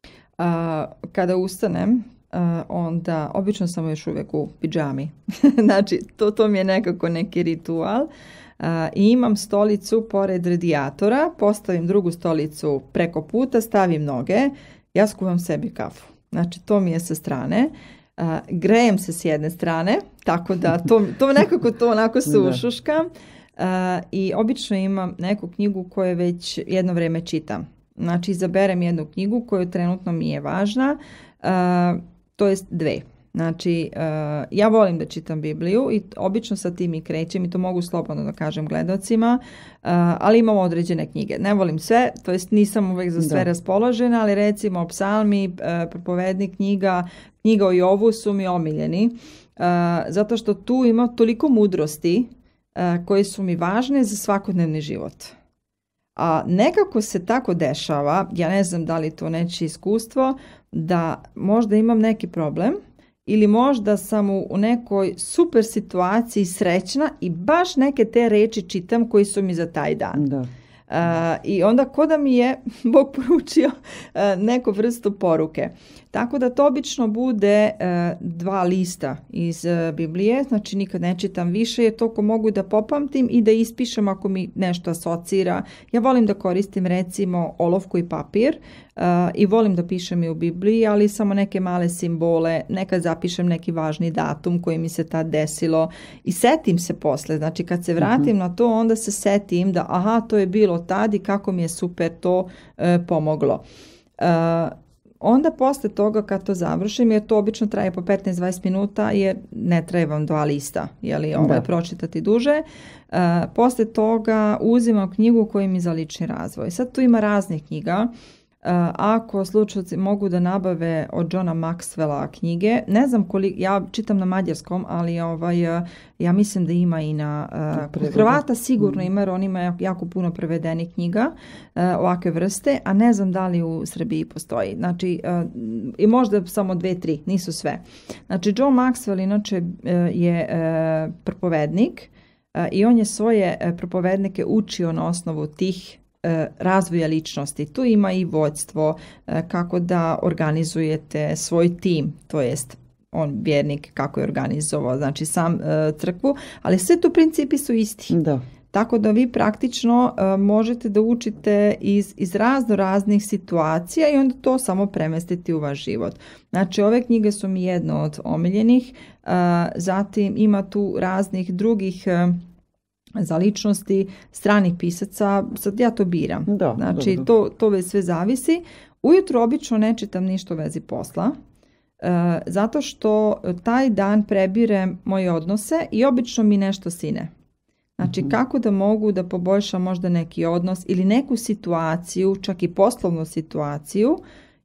Kada ustanem, onda obično sam još uvijek u pidžami. Znači, to mi je nekako neki ritual. I imam stolicu pored radijatora, postavim drugu stolicu preko puta, stavim noge, ja skuvam sebi kafu. Znači, to mi je sa strane. Grejem se s jedne strane, tako da to nekako to onako se ušuškam. I obično imam neku knjigu koju već jedno vrijeme čitam. Znači, izaberem jednu knjigu koju trenutno mi je važna, to jest dve. Znači, ja volim da čitam Bibliju i obično sa tim i krećem i to mogu slobodno da kažem gledalcima, ali imam određene knjige. Ne volim sve, to jest nisam uvijek za sve raspoložena, ali recimo psalmi, propovednik knjiga o Jovu su mi omiljeni, zato što tu ima toliko mudrosti koje su mi važne za svakodnevni život. A nekako se tako dešava, ja ne znam da li to nečije iskustvo, da možda imam neki problem ili možda sam u nekoj super situaciji srećna i baš neke te reči čitam koji su mi za taj dan. Da. I onda ko da mi je Bog poručio neku vrstu poruke. Tako da to obično bude 2 lista iz Biblije, znači nikad ne čitam više jer toliko mogu da popamtim i da ispišem ako mi nešto asocira. Ja volim da koristim recimo olovku i papir i volim da pišem i u Bibliji, ali samo neke male simbole, nekad zapišem neki važni datum koji mi se tad desilo i setim se posle, znači kad se vratim na to onda se setim da aha, to je bilo tad i kako mi je super to pomoglo. Onda posle toga kad to završim, jer to obično traje po 15-20 minuta jer ne traje vam 2 lista, pročitati duže, posle toga uzimam knjigu koja mi za lični razvoj. Sad tu ima raznih knjiga. Ako slušalci mogu da nabave od Johna Maxwella knjige, ne znam koliko, ja čitam na mađarskom, ali ja mislim da ima i na Hrvata sigurno ima, jer on ima jako puno prevedenih knjiga ovakve vrste, a ne znam da li u Srbiji postoji. Znači, i možda samo 2-3, nisu sve. Znači, John Maxwell inače je propovednik i on je svoje propovednike učio na osnovu tih razvoja ličnosti. Tu ima i vođstvo, kako da organizujete svoj tim, to jest on vjernik kako je organizovao, znači sam crkvu, ali sve tu principi su isti. Da. Tako da vi praktično možete da učite iz raznih situacija i onda to samo premestiti u vaš život. Znači, ove knjige su mi jedno od omiljenih, zatim ima tu raznih drugih za ličnosti stranih pisaca, sad ja to biram. Da, znači, to već sve zavisi. Ujutro obično ne čitam ništa u vezi posla, zato što taj dan prebirem moje odnose i obično mi nešto sine. Znači, kako da mogu da poboljšam možda neki odnos ili neku situaciju, čak i poslovnu situaciju,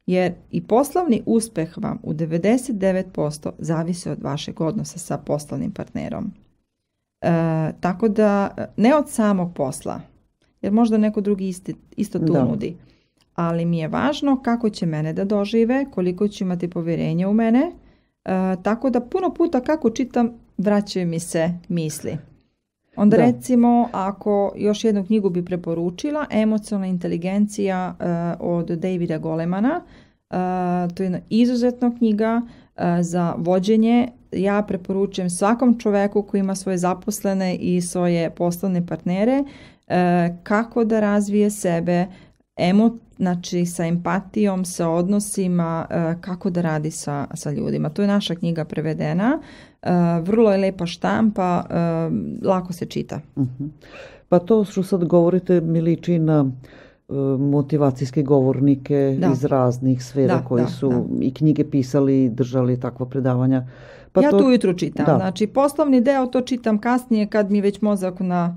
jer i poslovni uspeh vam u 99% zavisi od vašeg odnosa sa poslovnim partnerom. Tako da ne od samog posla, jer možda neko drugi isto to nudi, ali mi je važno kako će mene da dožive, koliko će imati povjerenja u mene, tako da puno puta kako čitam vraćaju mi se misli. Onda recimo, ako još jednu knjigu bi preporučila, Emocionalna inteligencija od Davida Golemana, to je jedna izuzetna knjiga za vođenje. Ja preporučujem svakom čoveku koji ima svoje zaposlene i svoje poslovne partnere kako da razvije sebe znači sa empatijom, sa odnosima, kako da radi sa ljudima. To je naša knjiga prevedena. Vrlo je lepa štampa, lako se čita. Pa to što sad govorite mi liči na motivacijske govornike iz raznih sfera koji su i knjige pisali i držali takva predavanja. Pa ja to ujutru čitam. Znači poslovni deo to čitam kasnije kad mi već mozak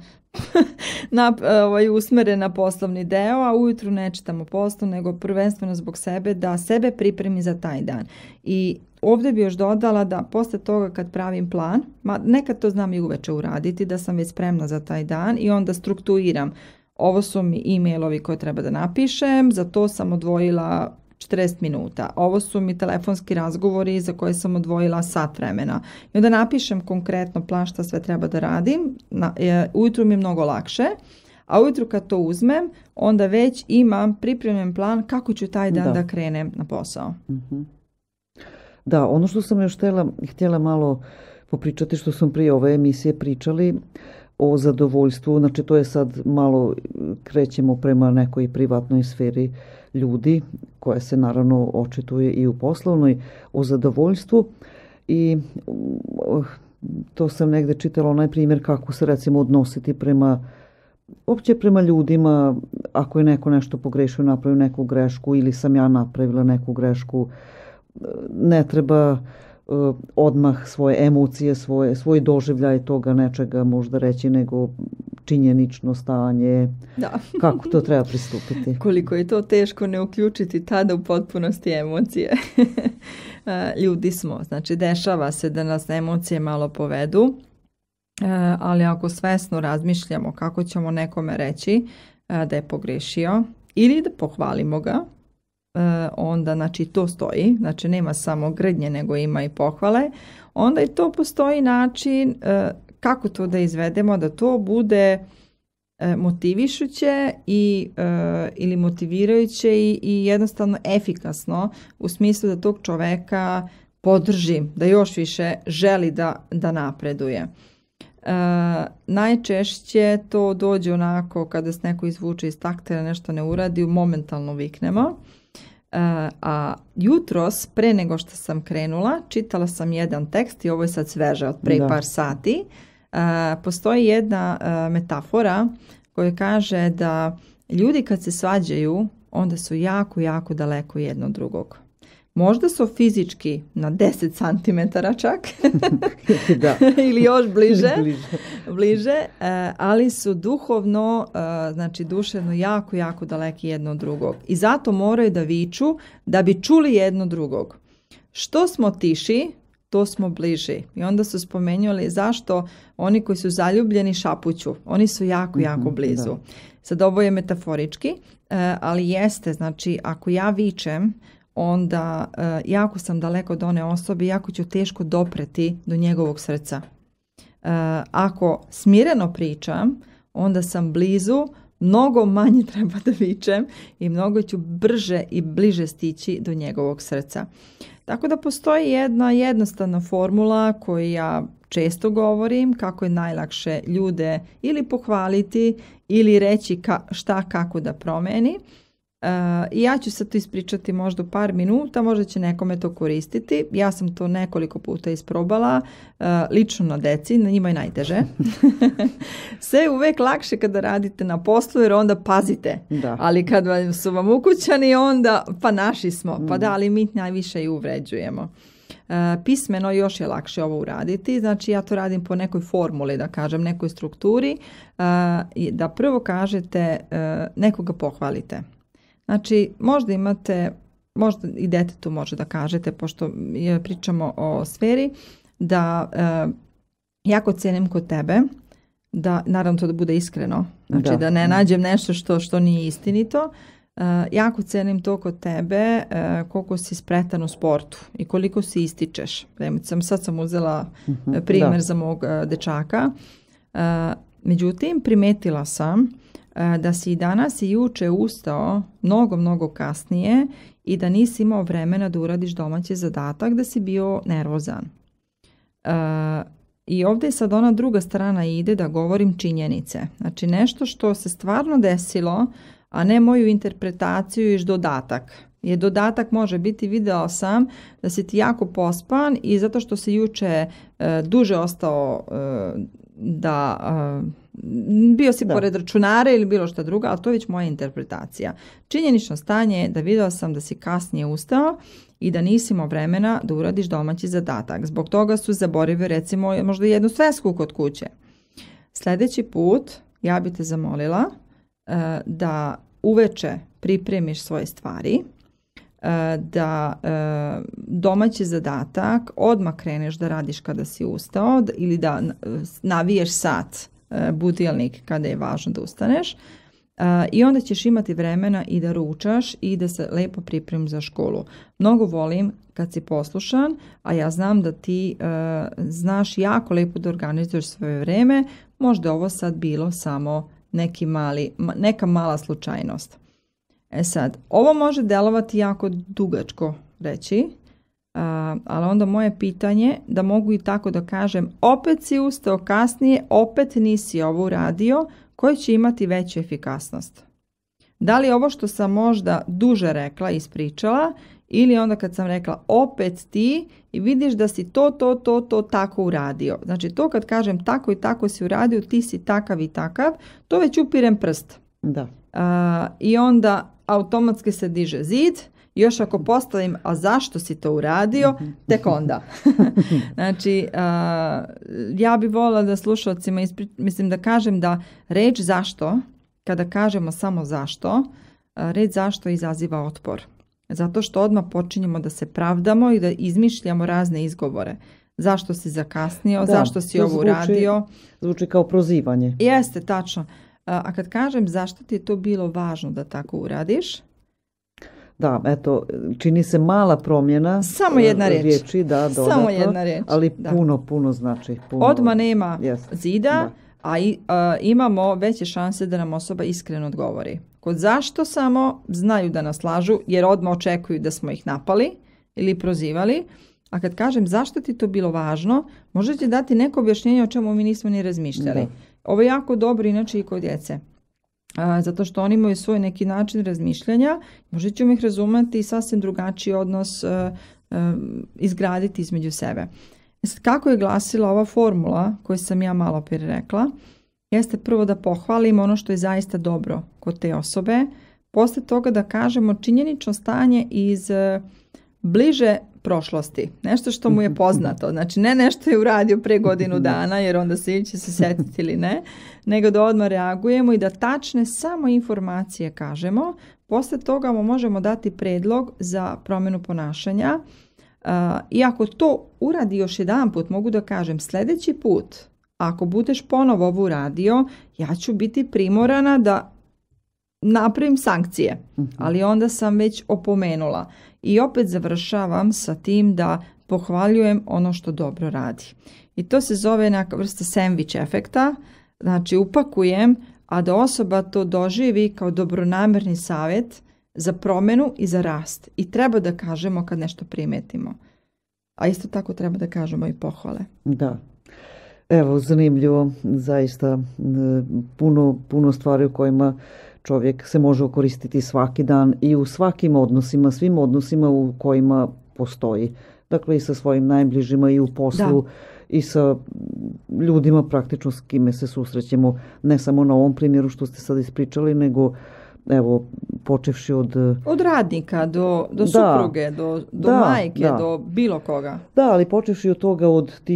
usmeren na poslovni deo, a ujutru ne čitam o poslu, nego prvenstveno zbog sebe, da sebe pripremi za taj dan. I ovdje bi još dodala da posle toga kad pravim plan, nekad to znam i uveče uraditi, da sam već spremna za taj dan i onda strukturiram. Ovo su mi e-mailovi koje treba da napišem, za to sam odvojila 40 minuta. Ovo su mi telefonski razgovori za koje sam odvojila sat vremena. I onda napišem konkretno plan šta sve treba da radim. Ujutru mi je mnogo lakše, a ujutru kad to uzmem, onda već imam pripremljen plan kako ću taj dan da krenem na posao. Da, ono što sam još htjela malo popričati, što smo prije ove emisije pričali o zadovoljstvu, znači to je sad malo krećemo prema nekoj privatnoj sferi ljudi, koja se naravno očituje i u poslovnoj, o zadovoljstvu. I to sam negdje čitala onaj primjer kako se recimo odnositi uopće prema ljudima, ako je neko nešto pogrešio, napravio neku grešku ili sam ja napravila neku grešku, ne treba odmah svoje emocije, svoj doživljaj toga nečega možda reći, nego činjenično stanje, kako to treba pristupiti. Koliko je to teško ne uključiti tada u potpunosti emocije. Ljudi smo, znači dešava se da nas emocije malo povedu, ali ako svesno razmišljamo kako ćemo nekome reći da je pogrešio ili da pohvalimo ga, onda znači to stoji, znači nema samo grdnje nego ima i pohvale, onda i to postoji način kako to da izvedemo, da to bude motivišuće ili motivirajuće i jednostavno efikasno u smislu da tog čoveka podrži, da još više želi da napreduje. Najčešće to dođe onako kada se neko izvuče iz takta ili nešto ne uradi, momentalno viknemo. A jutros, pre nego što sam krenula, čitala sam jedan tekst i ovo je sad sveže od pre par sati. Postoji jedna metafora koja kaže da ljudi kad se svađaju, onda su jako, jako daleko jedno od drugog. Možda su fizički na 10 cm čak ili još bliže, ali su duhovno, znači duševno jako, jako daleki jedno od drugog. I zato moraju da viču da bi čuli jedno drugog. Što smo tiši, to smo bliži. I onda su spomenuli zašto oni koji su zaljubljeni šapuću. Oni su jako, jako blizu. Da. Sad ovo je metaforički, ali jeste, znači ako ja vičem, onda jako sam daleko od one osobe, jako ću teško dopreti do njegovog srca. Ako smireno pričam, onda sam blizu, mnogo manje treba da vičem i mnogo ću brže i bliže stići do njegovog srca. Tako da postoji jedna jednostavna formula koju ja često govorim, kako je najlakše ljude ili pohvaliti ili reći šta kako da promeni. I ja ću sad to ispričati možda u par minuta, možda će nekome to koristiti. Ja sam to nekoliko puta isprobala, lično na deci, na njima je najteže. Sve je uvek lakše kada radite na poslu jer onda pazite, ali kad su vam ukućani onda pa naši smo, pa da, ali mi najviše i uvređujemo. Pismeno još je lakše ovo uraditi, znači ja to radim po nekoj formuli, da kažem, nekoj strukturi, da prvo kažete, nekoga pohvalite. Znači, možda imate možda i detetu može da kažete, pošto pričamo o sferi, da jako cenim kod tebe, da naravno to da bude iskreno, znači da ne nađem nešto što nije istinito. Jako cenim to kod tebe, koliko si spretan u sportu i koliko si ističeš. Sad sam uzela primjer za mog dečaka. Međutim, primetila sam da si i danas i juče ustao mnogo kasnije i da nisi imao vremena da uradiš domaći zadatak, da si bio nervozan. I ovdje sad ona druga strana ide da govorim činjenice. Znači nešto što se stvarno desilo, a ne moju interpretaciju i dodatak. Jer dodatak može biti, video sam da si ti jako pospan i zato što si juče duže ostao bio si pored računara ili bilo šta druga, ali to je već moja interpretacija. Činjenično stanje je da video sam da si kasnije ustao i da nisi imao vremena da uradiš domaći zadatak. Zbog toga su zaboravili recimo možda jednu svesku kod kuće. Sljedeći put ja bi te zamolila da uveče pripremiš svoje stvari, da domaći zadatak odmah kreneš da radiš kada si ustao ili da naviješ sat budilnik kada je važno da ustaneš i onda ćeš imati vremena i da ručaš i da se lepo pripremiš za školu. Mnogo volim kad si poslušan, a ja znam da ti znaš jako lepo da organizuješ svoje vreme. Možda ovo sad bilo samo neka mala slučajnost. Sad, ovo može delovati jako dugačko reći, ali onda moje pitanje, da mogu i tako da kažem, opet si ustao kasnije, opet nisi ovo uradio, koji će imati veću efikasnost? Da li ovo što sam možda duže rekla i ispričala, ili onda kad sam rekla opet ti i vidiš da si to tako uradio. Znači to kad kažem tako i tako si uradio, ti si takav i takav, to već upirem prst. Da. I onda automatski se diže zid. Još ako postavim, a zašto si to uradio, tek onda. Znači, ja bih voljela da slušalcima, mislim da kažem da reč zašto, kada kažemo samo zašto, reč zašto izaziva otpor. Zato što odmah počinjemo da se pravdamo i da izmišljamo razne izgovore. Zašto si zakasnio, zašto si ovo uradio. Zvuči kao prozivanje. Jeste, tačno. A kad kažem zašto ti je to bilo važno da tako uradiš? Da, eto, čini se mala promjena. Samo jedna riječi, da, dodatno, samo jedna riječ. Ali puno znači. Odmah nema zida, a imamo veće šanse da nam osoba iskreno odgovori. Kod zašto samo znaju da nas lažu, jer odmah očekuju da smo ih napali ili prozivali. A kad kažem zašto ti to bilo važno, možete dati neko objašnjenje o čemu mi nismo ni razmišljali. Da. Ovo je jako dobro inače i kod djece. Zato što oni imaju svoj neki način razmišljanja, možda ćemo ih razumjeti i sasvim drugačiji odnos izgraditi između sebe. Kako je glasila ova formula koju sam ja malo prije rekla, jeste prvo da pohvalimo ono što je zaista dobro kod te osobe, poslije toga da kažemo činjenično stanje iz bliže prošlosti, nešto što mu je poznato, znači ne nešto je uradio pre godinu dana jer onda se će se setiti ili ne, nego da odmah reagujemo i da tačne samo informacije kažemo, poslije toga mu možemo dati predlog za promjenu ponašanja i ako to uradi još jedan put, mogu da kažem sljedeći put, ako budeš ponovo ovo uradio, ja ću biti primorana da napravim sankcije, ali onda sam već opomenula. I opet završavam sa tim da pohvaljujem ono što dobro radi. I to se zove neka vrsta sandvič efekta, znači upakujem, a da osoba to doživi kao dobronamjerni savjet za promjenu i za rast. I treba da kažemo kad nešto primetimo. A isto tako treba da kažemo i pohvale. Da. Evo, zanimljivo, zaista puno stvari u kojima čovjek se može koristiti svaki dan i u svakim odnosima, svim odnosima u kojima postoji. Dakle, i sa svojim najbližima i u poslu i sa ljudima praktično s kime se susrećemo. Ne samo na ovom primjeru što ste sad ispričali, nego evo, počevši od radnika do supruge, do majke, do bilo koga. Da, ali počevši od toga, od tih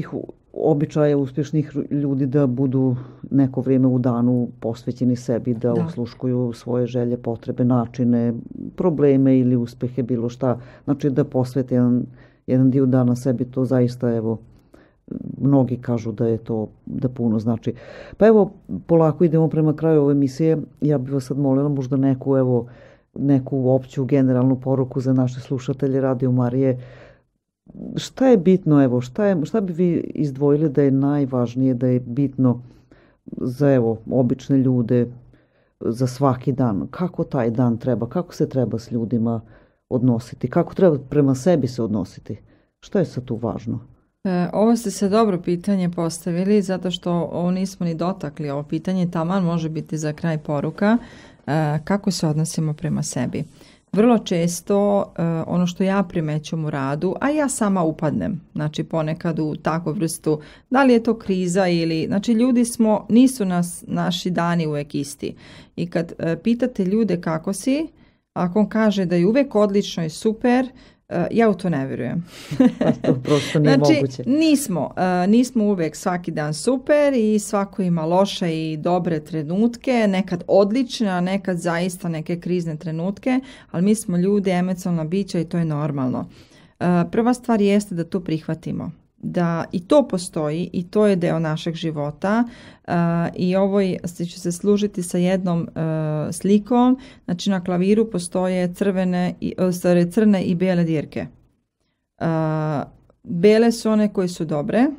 običaja uspješnih ljudi da budu neko vrijeme u danu posvećeni sebi, da osluškuju svoje želje, potrebe, načine, probleme ili uspehe, bilo šta. Znači da posvete jedan dio dana sebi, to zaista, evo, mnogi kažu da je to, da puno znači. Pa evo, polako idemo prema kraju ove emisije. Ja bih vas sad molila možda neku opću generalnu poruku za naše slušatelje Radio Marije. Šta je bitno, evo, šta bi vi izdvojili da je najvažnije, da je bitno za, evo, obične ljude, za svaki dan? Kako taj dan treba, kako se treba s ljudima odnositi, kako treba prema sebi se odnositi? Šta je sad tu važno? Ovo ste se dobro pitanje postavili, zato što ovo nismo ni dotakli. Ovo pitanje taman može biti za kraj poruka. Kako se odnosimo prema sebi? Vrlo često ono što ja primećujem u radu, a ja sama upadnem, znači ponekad u takvu vrstu, da li je to kriza ili, znači ljudi smo, nisu naši dani uvijek isti. I kad pitate ljude kako si, ako on kaže da je uvijek odlično i super, ja u to ne vjerujem. To prosto nije moguće. Nismo uvijek svaki dan super i svako ima loše i dobre trenutke, nekad odlične, a nekad zaista neke krizne trenutke, ali mi smo ljudi, emocionalna bića i to je normalno. Prva stvar jeste da to prihvatimo. Da i to postoji i to je deo našeg života i ovo ću se služiti sa jednom slikom. Znači na klaviru postoje crne i bijele dirke. Bele su one koje su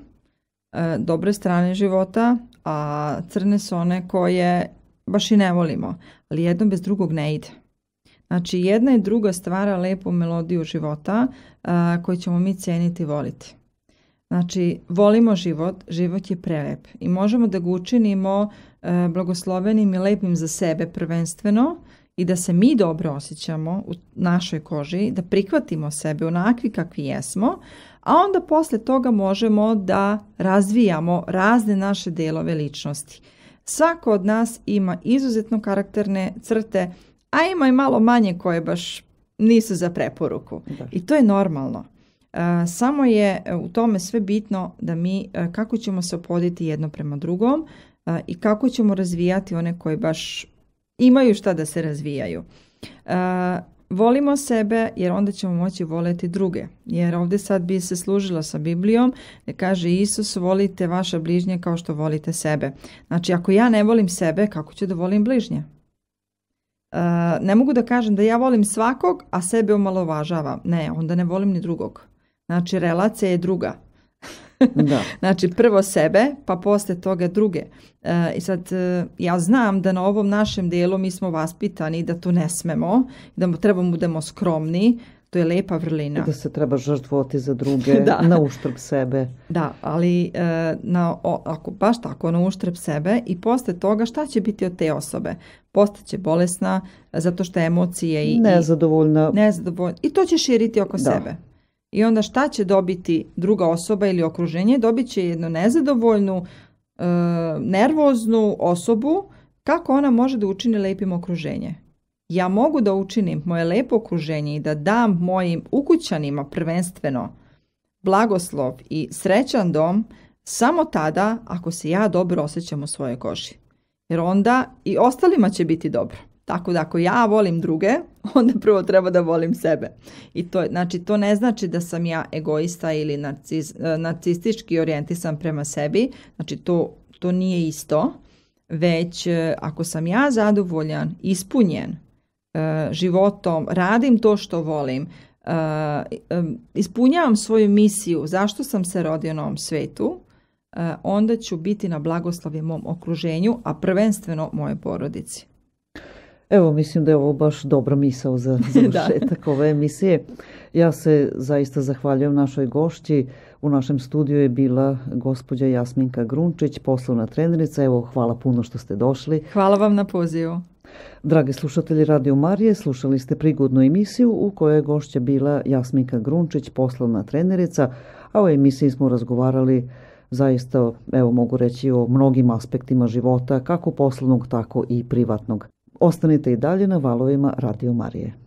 dobre strane života, a crne su one koje baš i ne volimo, ali jedno bez drugog ne ide. Znači jedna i druga stvara lepu melodiju života koju ćemo mi cijeniti i voliti. Znači, volimo život je prelep i možemo da ga učinimo blagoslovenim i lepim za sebe prvenstveno i da se mi dobro osjećamo u našoj koži, da prihvatimo sebe onakvi kakvi jesmo, a onda posle toga možemo da razvijamo razne naše delove ličnosti. Svako od nas ima izuzetno karakterne crte, a ima i malo manje koje baš nisu za preporuku. I to je normalno. Samo je u tome sve bitno da mi kako ćemo se ophoditi jedno prema drugom i kako ćemo razvijati one koji baš imaju šta da se razvijaju. Volimo sebe jer onda ćemo moći voleti druge. Jer ovdje sad bi se služila sa Biblijom gdje kaže Isus volite vaše bližnje kao što volite sebe. Znači ako ja ne volim sebe, kako ću da volim bližnje? Ne mogu da kažem da ja volim svakog, a sebe omalovažavam. Ne, onda ne volim ni drugog. Znači relacija je druga. Da. Znači prvo sebe, pa poslije toga druge. I sad ja znam da na ovom našem dijelu mi smo vaspitani da to ne smemo, da trebamo budemo skromni, to je lepa vrlina. Da se treba žrtvovati za druge, na uštrb sebe. Da, ali ako baš tako na uštrb sebe i poslije toga šta će biti od te osobe? Postaće bolesna zato što emocije i nezadovoljna. I to će širiti oko sebe. I onda šta će dobiti druga osoba ili okruženje? Dobit će jednu nezadovoljnu, nervoznu osobu. Kako ona može da učini lepim okruženje? Ja mogu da učinim moje lepo okruženje i da dam mojim ukućanima prvenstveno blagoslov i srećan dom samo tada ako se ja dobro osjećam u svojoj koži. Jer onda i ostalima će biti dobro. Tako da ako ja volim druge, onda prvo treba da volim sebe. I to ne znači da sam ja egoista ili narcistički orijentisan prema sebi. Znači to nije isto. Već ako sam ja zadovoljan, ispunjen životom, radim to što volim, ispunjavam svoju misiju, zašto sam se rodio na ovom svetu, onda ću biti na blagoslovlju mom okruženju, a prvenstveno moje porodici. Evo, mislim da je ovo baš dobra misao za završetak ove emisije. Ja se zaista zahvaljujem našoj gošći. U našem studiju je bila gospođa Jasminka Grunčić, poslovna trenerica. Evo, hvala puno što ste došli. Hvala vam na pozivu. Dragi slušatelji Radio Marije, slušali ste prigodnu emisiju u kojoj je gošća bila Jasminka Grunčić, poslovna trenerica, a u emisiji smo razgovarali zaista, evo mogu reći, o mnogim aspektima života, kako poslovnog, tako i privatnog. Ostanite i dalje na valovima Radio Marije.